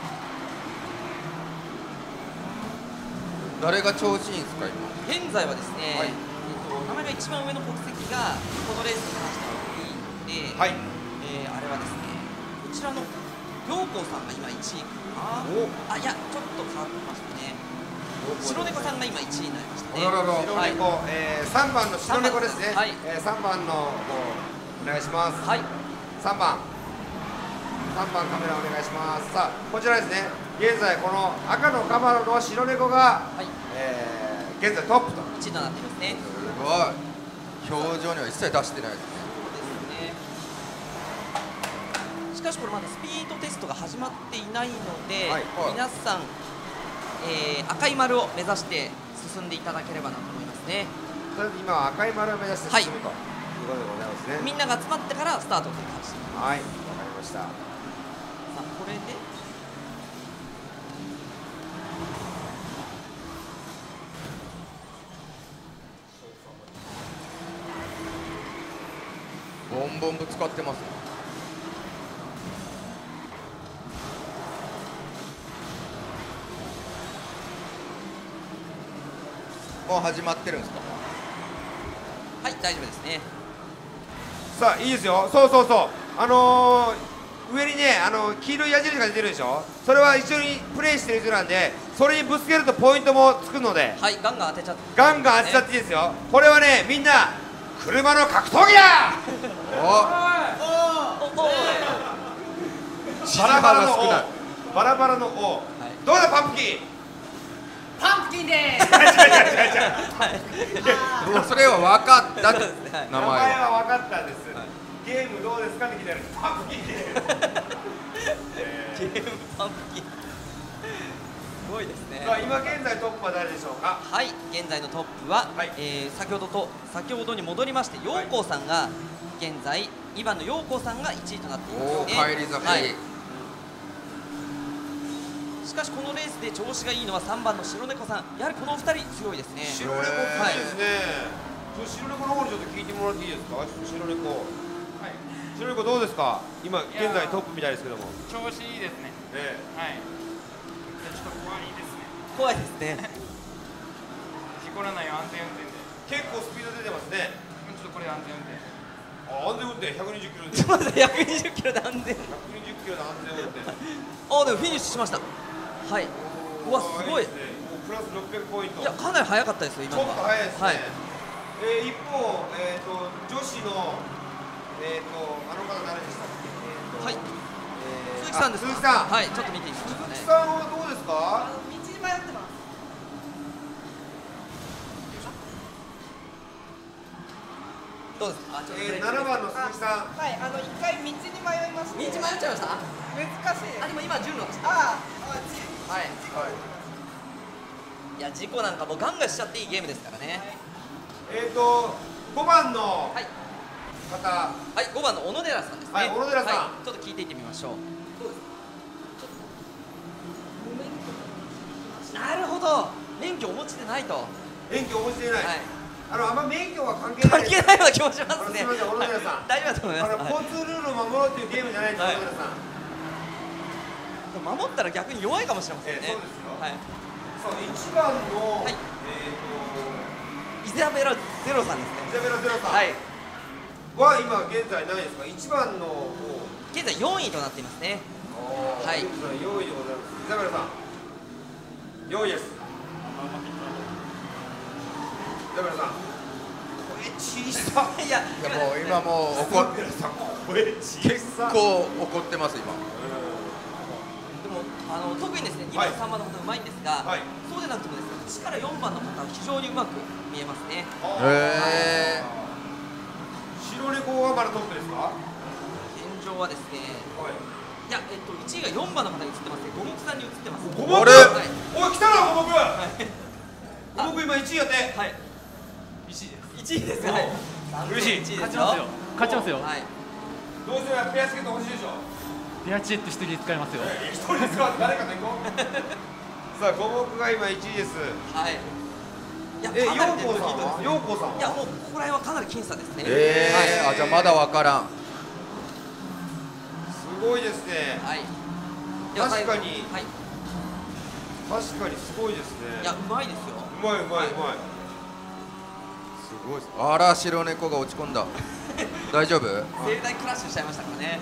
誰が調子いいんですか今？ 現在はですね、はい、えっと名前が一番上の国籍がこのレースに関してはいいので、はい、えー、あれはですね、こちらの陽光さんが今いちいかな。あ、いやちょっと変わってましたね。白猫さんが今いちいになりましたね。 白猫、えー、さんばんの白猫ですね。はい、えー、さんばんのお願いします。はい。さんばん。さんばんカメラお願いします。さあ、こちらですね、現在この赤のカマロの白猫が、はい、えー、現在トップといちいとなっていますね。 すごい。 表情には一切出してないですね。 しかしこれまだスピードテストが始まっていないので、 はい皆さん、えー赤い丸を目指して進んでいただければなと思いますね。 とりあえず今は赤い丸を目指して進むということでございますね。 みんなが集まってからスタートという感じ。 はい、わかりました。 さあこれでボンボンぶつかってます。もう始まってるんですか。 はい大丈夫ですね。 さあいいですよ。そうそうそう。あのー、上にね、あのー、黄色い矢印が出てるでしょ。それは一緒にプレイしてる人なんで、それにぶつけるとポイントもつくので、 はいガンガン当てちゃって、 ガンガン当てちゃっていいですよ。これはね、みんな車の格闘技だ。バラバラの王、バラバラの王、どうだパンプキン。 パンプキンでーす。 もうそれは分かったって名名前前は。 は分かったんです。ゲームどうですかって聞いたらパンプキンで。 ゲームパンプキンすごいですね。 さあ今現在トップは誰でしょうか。 はい現在のトップは、えー先ほどと先ほどに戻りまして陽光さんが現在にばんの陽光さんがいちいとなっていますね。 おー返り咲きはいしかしこのレースで調子がいいのはさんばんの白猫さん。やはりこのお二人強いですね。 白猫強いですね。ちょ白猫の方にちょっと聞いてもらっていいですか。白猫。はい。白猫どうですか。今現在トップみたいですけども。 調子いいですね。 ええ。 はい。ちょっと怖いですね。 怖いですね。 事故らない安全運転で。 結構スピード出てますね。 ちょっとこれ安全運転。 あ、安全運転ひゃくにじゅっキロで。 ちょっと待ってひゃくにじゅっキロで安全。 ひゃくにじゅっキロで安全運転。 あでもフィニッシュしました。はい。うわすごい。 もうプラスろっぴゃくポイント。 いやかなり早かったですよ今のは。 ちょっと早いですね。 はい。 えー、一方、えー、と女子の、えー、とあの方誰でしたっけ。えーとはい。 えー鈴木さんですか。 あ鈴木さん。 はいちょっと見ていいですかね。 鈴木さんはどうですか。 道に迷ってます。 どうですか。あちょっとえー、ななばんの鈴木さん。 はい、あの一回道に迷いました。 道迷っちゃいました。 難しい。 あでも今順路。 ああ、 はい。はい。いや事故なんかもうガンガンしちゃっていいゲームですからね。 えー、とごばんのはい方。 はいごばんの小野寺さんですね。 はい小野寺さんはいちょっと聞いていってみましょう。どうですか。なるほど免許お持ちでないと。 免許お持ちでない。 はい。 あのあんま免許は関係ない。 関係ないような気もしますね。 すみません小野寺さん。 大丈夫だと思います。 あの交通ルールを守ろうっていうゲームじゃないです。小野寺さん。 守ったら逆に弱いかもしれませんね。 えーそうですよはい。 そう一番の、 はいえイザベラゼロさんですね。 イザベラゼロさんはい。 は今現在何ですか。一番の方。 現在よんいとなっていますね。はい。 現在よんいでございます。イザベラさん。よんいです。イザベラさん。声小さ。 いやいやもう今もう怒っ声小結さ。 構怒ってます今。 でもあの特にですねにばんさんばんの方うまいんですが、そうでなくてもですねいちからよんばんの方は非常にうまく見えますね。 へえ。 白猫はまだトップですか。 現状はですね。いやえっといちいがよんばんの方に映ってますね。五目さんに映ってます。 五目。 あれおい来たな五目。五目今いちいやって。 はい。いちいです。いちいです。はい。 嬉しい。 いちいです勝ちますよ。勝ちますよ。 はい。 どうせペアチケット欲しいでしょ。 ペアチェット一人で使いますよ。 一人で使う誰かと行こう。さあ五目が今いちいです。 はい。いやえかなり陽光さんは。陽光さんは。 いやもうここら辺はかなり僅差ですね。 ええー、あじゃあまだわからん。 すごいですね。 はい。 確かに。 はい。 確かにすごいですね。 いやうまいですよ。 うまいうまいうまい。 すごいです。あら白猫が落ち込んだ。大丈夫？ 盛大クラッシュしちゃいましたからね。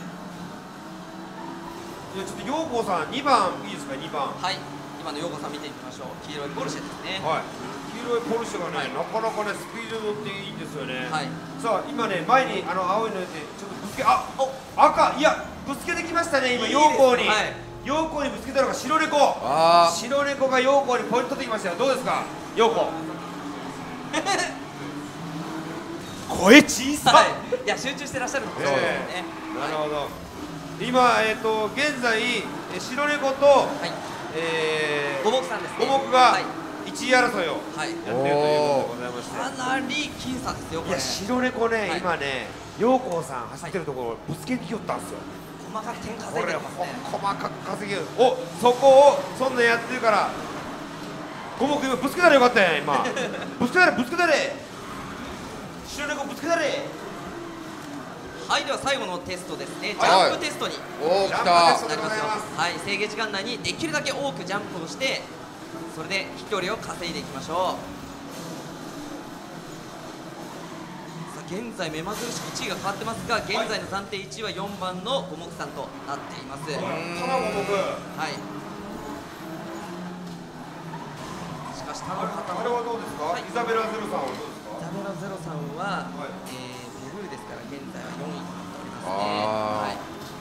いやちょっと陽光さんにばんいいですかにばん。 はい。今の陽子さん見てみましょう。黄色いポルシェですね。 はい。黄色いポルシェがね、なかなかねスピード乗っていいんですよね。 はい。 さあ今ね前にあの青いのでちょっとぶつけあ赤いやぶつけてきましたね今陽光に。陽光にぶつけたのが白猫。 あー白猫が陽光にポイント取ってきましたよ。どうですか陽光。こ声小さっ、 はい、いや集中してらっしゃるんですよね。 なるほど。今えっと現在え白猫とえ五目さんですね。 五目がいちい争いをはいやってるということでございまして、 かなり僅差ですよこれ。 いや白猫ね今ね陽光さん走ってるところぶつけに来よったんですよ。 細かく点稼いでますね。 細かく稼げる。お、そこをそんなやってるから五目今ぶつけたらよかったやん今。ぶつけたれぶつけたれ白猫ぶつけたれ。 はい、では最後のテストですね。ジはいャンプテストにおー来たなりますよ。はい、制限時間内にできるだけ多くジャンプをしてそれで飛距離を稼いでいきましょう。現在目まぐるしくいちいが変わってますが、現在の暫定いちいはよんばんの五目さんとなっています。 ただ五目。 はい。しかし他の方あれはどうですか？イザベラゼロさんはどうですか？ イザベラゼロさんは、えーペルーですから現在はよんいとなっておりますね。 あ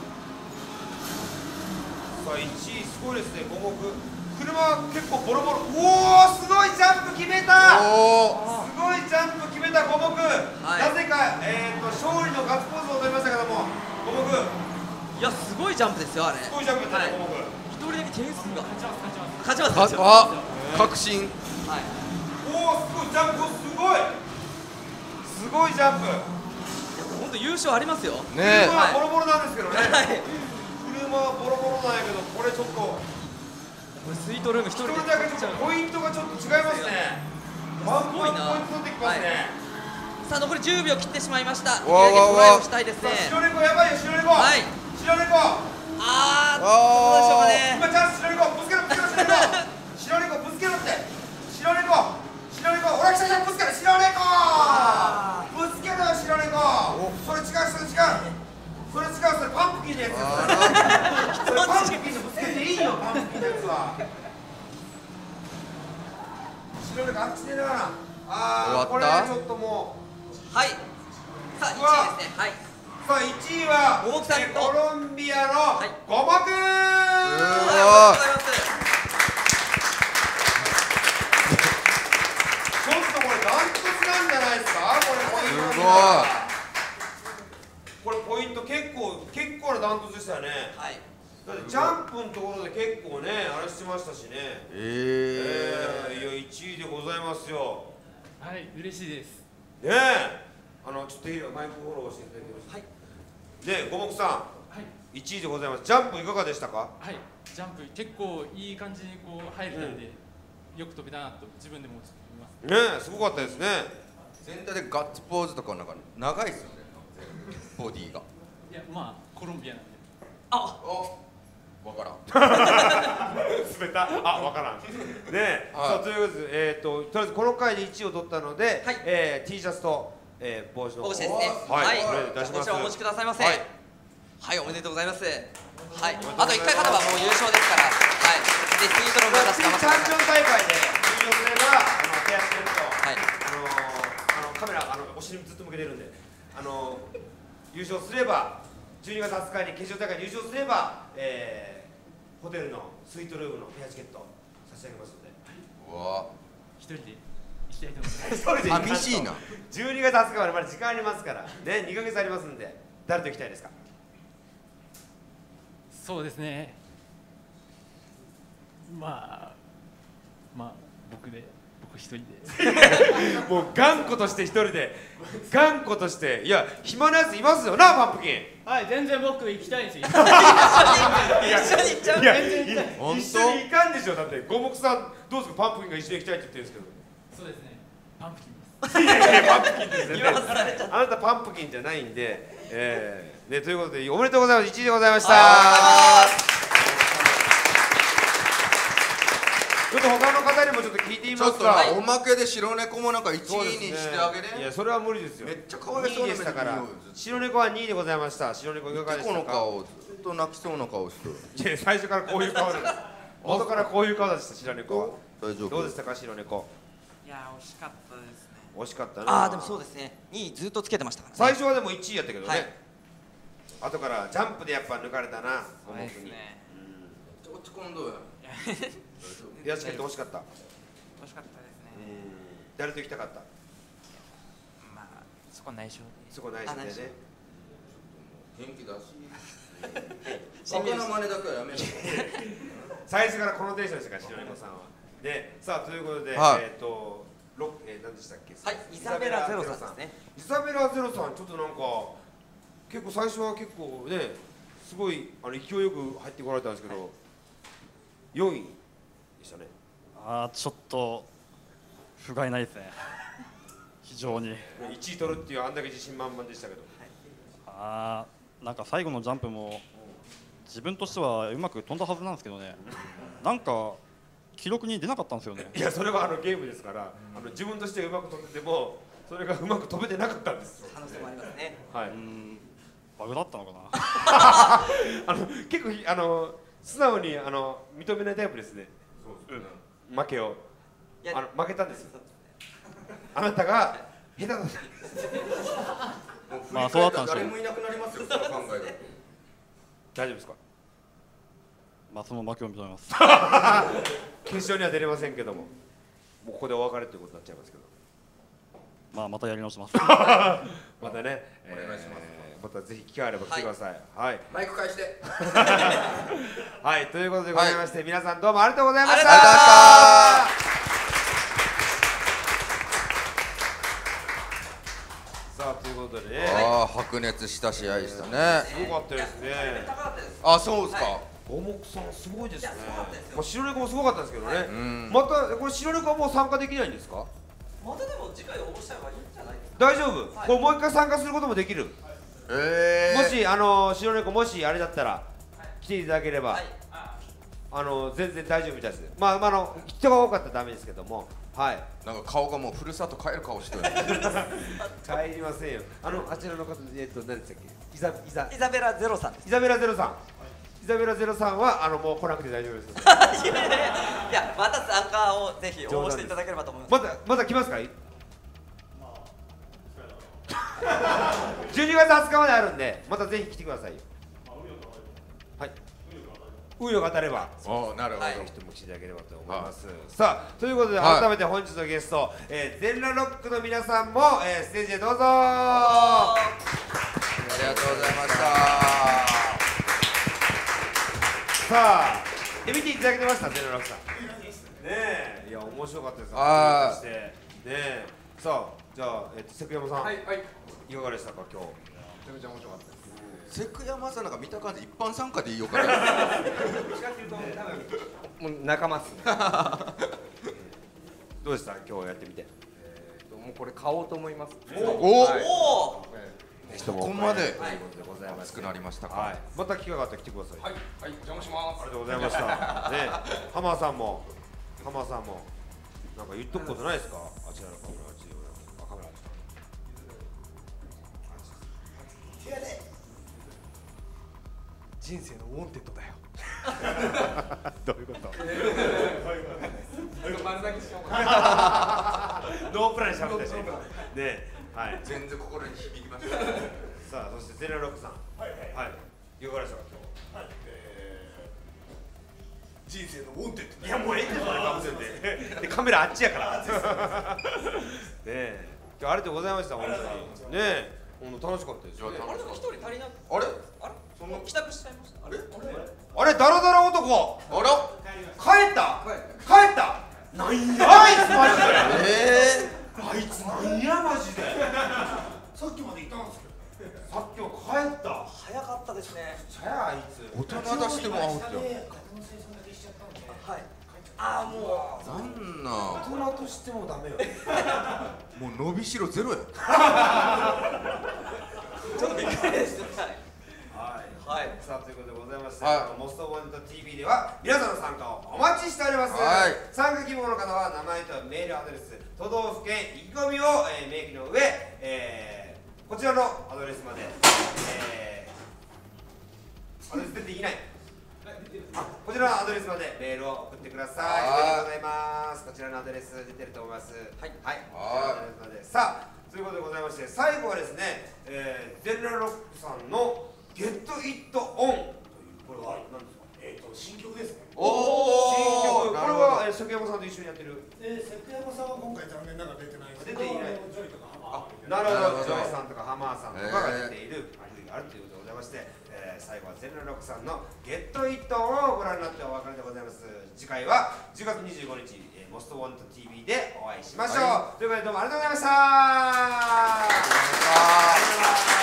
さあいちいすごいですね五目。車結構ボロボロ。おおすごいジャンプ決めた。 おすごいジャンプ決めた五目。 はいなぜかえっと勝利のガッツポーズを取りましたけども五目。 いやすごいジャンプですよあれ。 すごいジャンプだったね五目。 一人だけ点数が勝ちます勝ちます。 あ確信。 はい。 おおすごいジャンプすごい。すごいジャンプ。 本当優勝ありますよ。 ねえ。 車はボロボロなんですけどね。 はい車はボロボロなんやけどこれちょっと。 これスイートルーム一一人で人だけちょっとポイントがちょっと違いますね。ワンポイントポイント取ってきますね。 さあ残りじゅうびょう切ってしまいました。できるわだけトライをしたいですね。 白猫やばいよ白猫。 はい。 白猫。 あーどうでしょうかね。 今チャンス白猫ぶつけろぶつけろ白猫。白猫ぶつけろって。白猫。白猫。ほら来た来たぶつけろ白猫。ぶつけろよ白猫。それ違うそれ違う。それ違うそれパンプキンのやつです。それパンプキンのぶつけていいよパンプキンのやつは。白猫あっちでながら。ああこれちょっともう。はい。さあいちいですね。はい。 さあいちいは五目さんとコロンビアの五目。 ありがとうございます。 ちょっとこれダントツなんじゃないですかこれポイント。 すごい。 これポイント結構結構なダントツでしたよね。 はい。 だってジャンプのところで結構ねあれしてましたしね。 ええー、いやいちいでございますよ。 はい嬉しいです。 ねえあのちょっといいよマイクフォローしていただきました。はい。で五目さん。はい。いちいでございます。ジャンプいかがでしたか？ はい。ジャンプ結構いい感じにこう入れたんで、うん、よく飛べたなと自分でも思います。 ねえすごかったですね。 全体でガッツポーズとかなんか長いですよね。ボディが。 いやまあコロンビアなんで。 あ。 わからん。 滑った。あ、わからん。ねえ、さあということで、えっととりあえずこの回でいちいを取ったので、え T シャツとえ帽子の帽子ですね。 はい、プレゼントいたします。 こちらお持ちくださいませ。 ははい、おめでとうございます。はい、あといっかい勝てばもう優勝ですから。はい。でスイートローム出して頑張ってください。 チャンピオン大会で優勝すればあのペアチケット、 はい。 あのあのカメラあのお尻にずっと向けてるんで、あの優勝すればじゅうにがつはつかに決勝大会に優勝すれば、えー、ホテルのスイートルームのペアチケット差し上げますので。 うわ。 一人で行きたいと思います。 寂しいな。 じゅうにがつはつかまでまだ時間ありますからね、にかげつありますんで、誰と行きたいですか？ そうですね。まあまあ僕で僕一人で。 もう頑固として一人で頑固としていや暇なやついますよなパンプキン。 はい全然僕行きたいですよ。 一緒に行っちゃう。 いや全然行きたい。 一緒に行かんでしょ。だって五目さんどうですかパンプキンが一緒に行きたいって言ってるんですけど。 そうですね。パンプキンです。 いやいやパンプキンですね。 言わされちゃった。 あなたパンプキンじゃないんで、えー、ねということでおめでとうございます。いちいでございました。ちょっと他の方にもちょっと聞いてみますか。 ちょっとおまけで白猫もなんかいちいにしてあげれ。 いやそれは無理ですよ。 めっちゃ可愛そうなにいでしたから白猫はにいでございました。白猫いかがでしたか？ この顔ずっと泣きそうな顔してる。 いや最初からこういう顔です。元からこういう顔でした白猫は。 大丈夫。 どうでしたか白猫？ いや惜しかったですね。 惜しかったね。 ああでもそうですね。にいずっとつけてましたからね。 最初はでもいちいやったけどはいね。後からジャンプでやっぱ抜かれたな。 そうですね。 落ち込んどうや。 ペアチケット欲しかった。 惜しかったですね。 誰と行きたかった？ まあそこ内緒で。 そこ内緒でね。 元気だし。バカな真似だけはやめろ。 最初からこのテンションでしたから、白猫さんは。で、さあということで、 はい、 えっ、ー、と、ロえー、何でしたっけ？ はい、イザベラゼロさんですね。 イザベラゼロさん、ちょっとなんか結構最初は結構ね、すごいあの勢いよく入ってこられたんですけど、はい、よんいでしたね。 ああ、ちょっと不甲斐ないですね。非常に。 いちい取るっていうあんだけ自信満々でしたけど。はい、 ああ、なんか最後のジャンプも自分としてはうまく飛んだはずなんですけどね。なんか記録に出なかったんですよね。 いや、それはあのゲームですから、あの自分としてうまく飛んでてもそれがうまく飛べてなかったんです。 可能性もありますね。 はい。 うん、バグだったのかな。 あの結構あの素直にあの認めないタイプですね。そうですね。うん、負けをあの負けたんです。あなたが下手だったんです。 まあそうだったんですよ。 誰もいなくなりますよ。その考えだと。 大丈夫ですか？ まあその負けを認めます。 決勝には出れませんけども、もうここでお別れということになっちゃいますけど。 まあまたやり直します。 またね、 お願いします。 またぜひ機会あれば来てください。はい。 マイク返して。 はい、ということでございまして、皆さんどうもありがとうございました。 ありがとうございました。 さあということでね。 ああ、白熱した試合でしたね。 すごかったですね。 あ、そうですか。 五目さんすごいですね。まあ白猫もすごかったですけどね。またこれ白猫はもう参加できないんですか？ またでも次回応募した方がいいんじゃないですか。 大丈夫。これもう一回参加することもできる。 ええ。 もしあの白猫もしあれだったら来ていただければ、あの全然大丈夫みたいです。まああの人が多かったらダメですけども。はい。 なんか顔がもうふるさと帰る顔してる。 帰りませんよ。あのあちらの方えっと何でしたっけ？イザイザイザベラゼロさん。 イザベラゼロさん。イザベラゼロさんはあのもう来なくて大丈夫です。 いやいやいや、また参加をぜひ応募していただければと思います。 まだまだ来ますか？じゅうにがつはつかまであるんで、またぜひ来てください。はい。運よく当たれば、 お、なるほど。 ぜひとも来ていただければと思います。さあ、ということで改めて本日のゲスト、えー、全裸ロックの皆さんも、えー、ステージへどうぞ。ありがとうございました。 さあ、え見ていただけてました、全裸ロックさん。ねえ、いや面白かったです。 ああ。 ねえ、さあ、じゃあえっと関山さん、はいはい、いかがでしたか今日。 めちゃめちゃ面白かったです。関山さんなんか見た感じ一般参加でいいよから。 もう仲間っすね。 どうでした今日やってみて。 えっともうこれ買おうと思います。 おお。 人ここまでございます。 熱くなりましたか。 はい。また機会があったら来てください。 はいはい、お邪魔します。 ありがとうございました。ね、浜さんも浜さんもなんか言っとくことないですか？あちらのカメラ、あちらのカメラ。 人生のウォンテッドだよ。 どういうこと？ 丸投げしようかな。 ノープランにしゃべったしね。はい。 全然心に響きました。 さあそしてゼロロックさん。はいはい。いかがでしたか今日？はい。 人生のウォンテッド。 いやもうええってそれかもしれんで。カメラあっちやから。ねえ。今日ありがとうございました本当に。ねえ。本当楽しかったですよ。 あれ一人足りなく。 あれ？ あれ？その帰宅しちゃいました。あれ？ あれダラダラ男。 あら？ 帰った？帰った？なんやあいつマジで。ええ。あいつなんやマジで。 さっきまでいたんですけど。 さっきも帰った。 早かったですね。 さやあいつ。 大人出してもアウト。 はい。ああもう。なんな。 大人としてもダメよ。 もう伸びしろゼロや。 ちょっとびっくりです。 はい。 はい。 さあということでございまして、モストワント ティーブイ では皆さんの参加をお待ちしております。はい。参加希望の方は名前とメールアドレス、都道府県、意気込みを、えー、明記の上、えー、こちらのアドレスまで、えー、アドレス出ていない。あ、こちらのアドレスまでメールを送ってください。ありがとうございます。こちらのアドレス出てると思います。はい。はい。アドレスまで。さあ、ということでございまして、最後はですね、えー、ゼンラロックさんのゲットイットオンというこれは何ですか？ えっと新曲ですね。 おお。新曲。これは、えー、 関山さんと一緒にやってる。 えー、関山さんは今回残念ながら出てないんですけど、 出ていない。 ジョイとかハマー。 なるほど、ジョイさんとかハマーさんとかが出ているアプリがあるということでございまして、えー、最後はゼロロクさんのゲットイットをご覧になってお別れでございます。次回はじゅうがつにじゅうごにち、えー、モストウォント ティーブイ でお会いしましょう。はい、ということでどうもありがとうございました。ありがとうございました。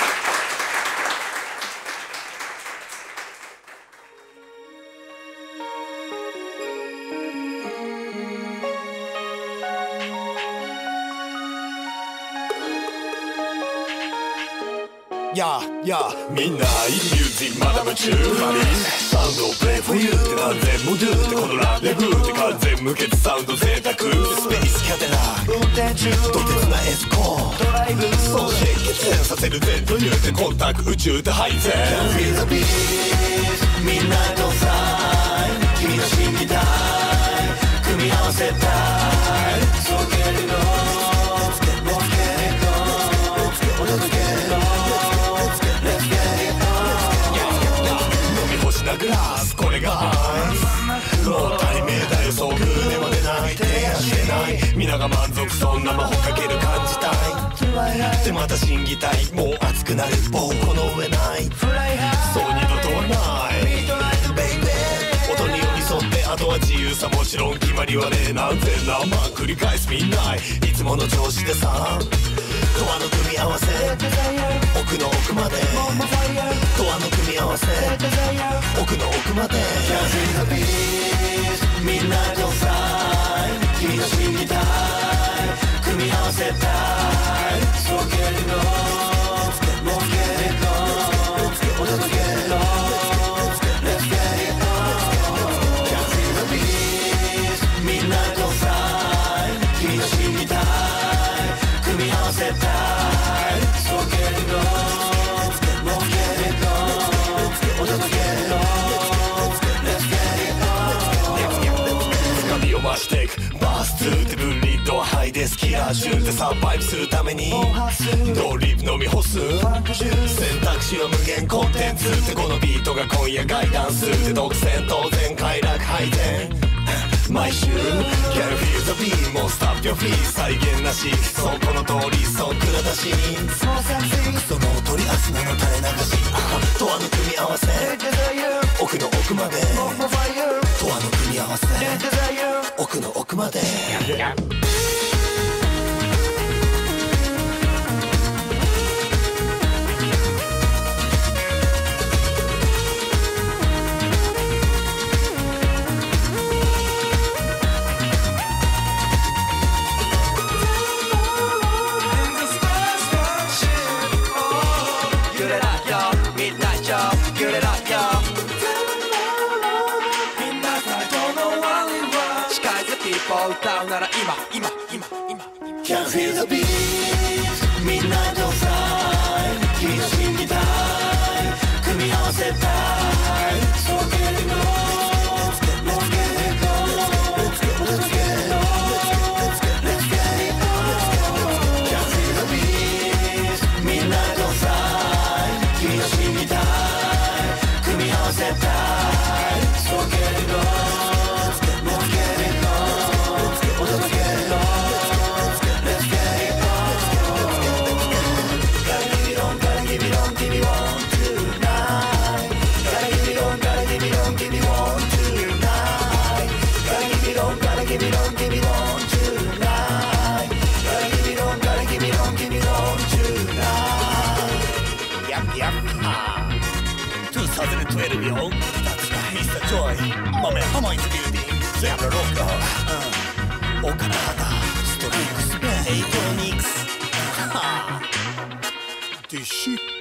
やあやあみんないいミュージックまだ夢中マリーサウンドをプレイフォーユーって完全モドゥってこのラレブーって完全無欠サウンド贅沢スペースキャテラ運転中とてつなエスコードライブそう熱血させる全土入ってコンタクト宇宙で配線 Feel the beat みんなとさ君の心技体組み合わせたい So get it on Let's get it on Let's get it on Let's get it onなグラスこれがアイスもう対名だよ遭遇でも出ない提案してない皆が満足そんな魔法かける感じたいでまた審議たいもう熱くなる棒この上ないそう二度とはない音に寄り添ってあとは自由さもちろん決まりはねえ何千何万繰り返すみんないつもの調子でさドアの組み合わせ奥の奥までドアの組み合わせ奥の奥まで Can't feel the beat みんなとさ君の心技体組み合わせたい So get it on Let's get it on Let's get it on Let's get it on Can't feel the beat みんなとさ君の心技体組み合わせたい So get it on Let's get it on Let's get it on Let's get it on 掴みを増していくバースツーって分離ドアハイでスキラーシューでサバイブするためにドリープ飲み干す選択肢は無限コンテンツってこのビートが今夜ガイダンスって独占当然快楽配膳毎週 Can feel the beat もうスタッフよフリー再現なしそうこの通りそっくらだしその取り集めの垂れ流しドアの組み合わせ奥の奥までドアの組み合わせ奥の奥まで歌うなら今今今今 Can't feel the beat みんなとさ君の心技体組み合わせたい So get it on Let's get it on Let's get it on Let's get it on Can't feel the beat みんなとさ君の心技体組み合わせたい So get it on Let's get it on Let's get it on Let's get it on Gotta give it on, gotta give it on, give me one tonight Gotta give it on, gotta give it on, give me one tonight Gotta give it on, gotta give it on, give me one tonight Gotta give it on, gotta give it on, give me one tonight Yep, yep, ah twenty twelveよ That's right, Mister Joy My man, how am I building? Zebra Rocker uh. 岡田畑ストリックスベンエイトニックスはあディッシュ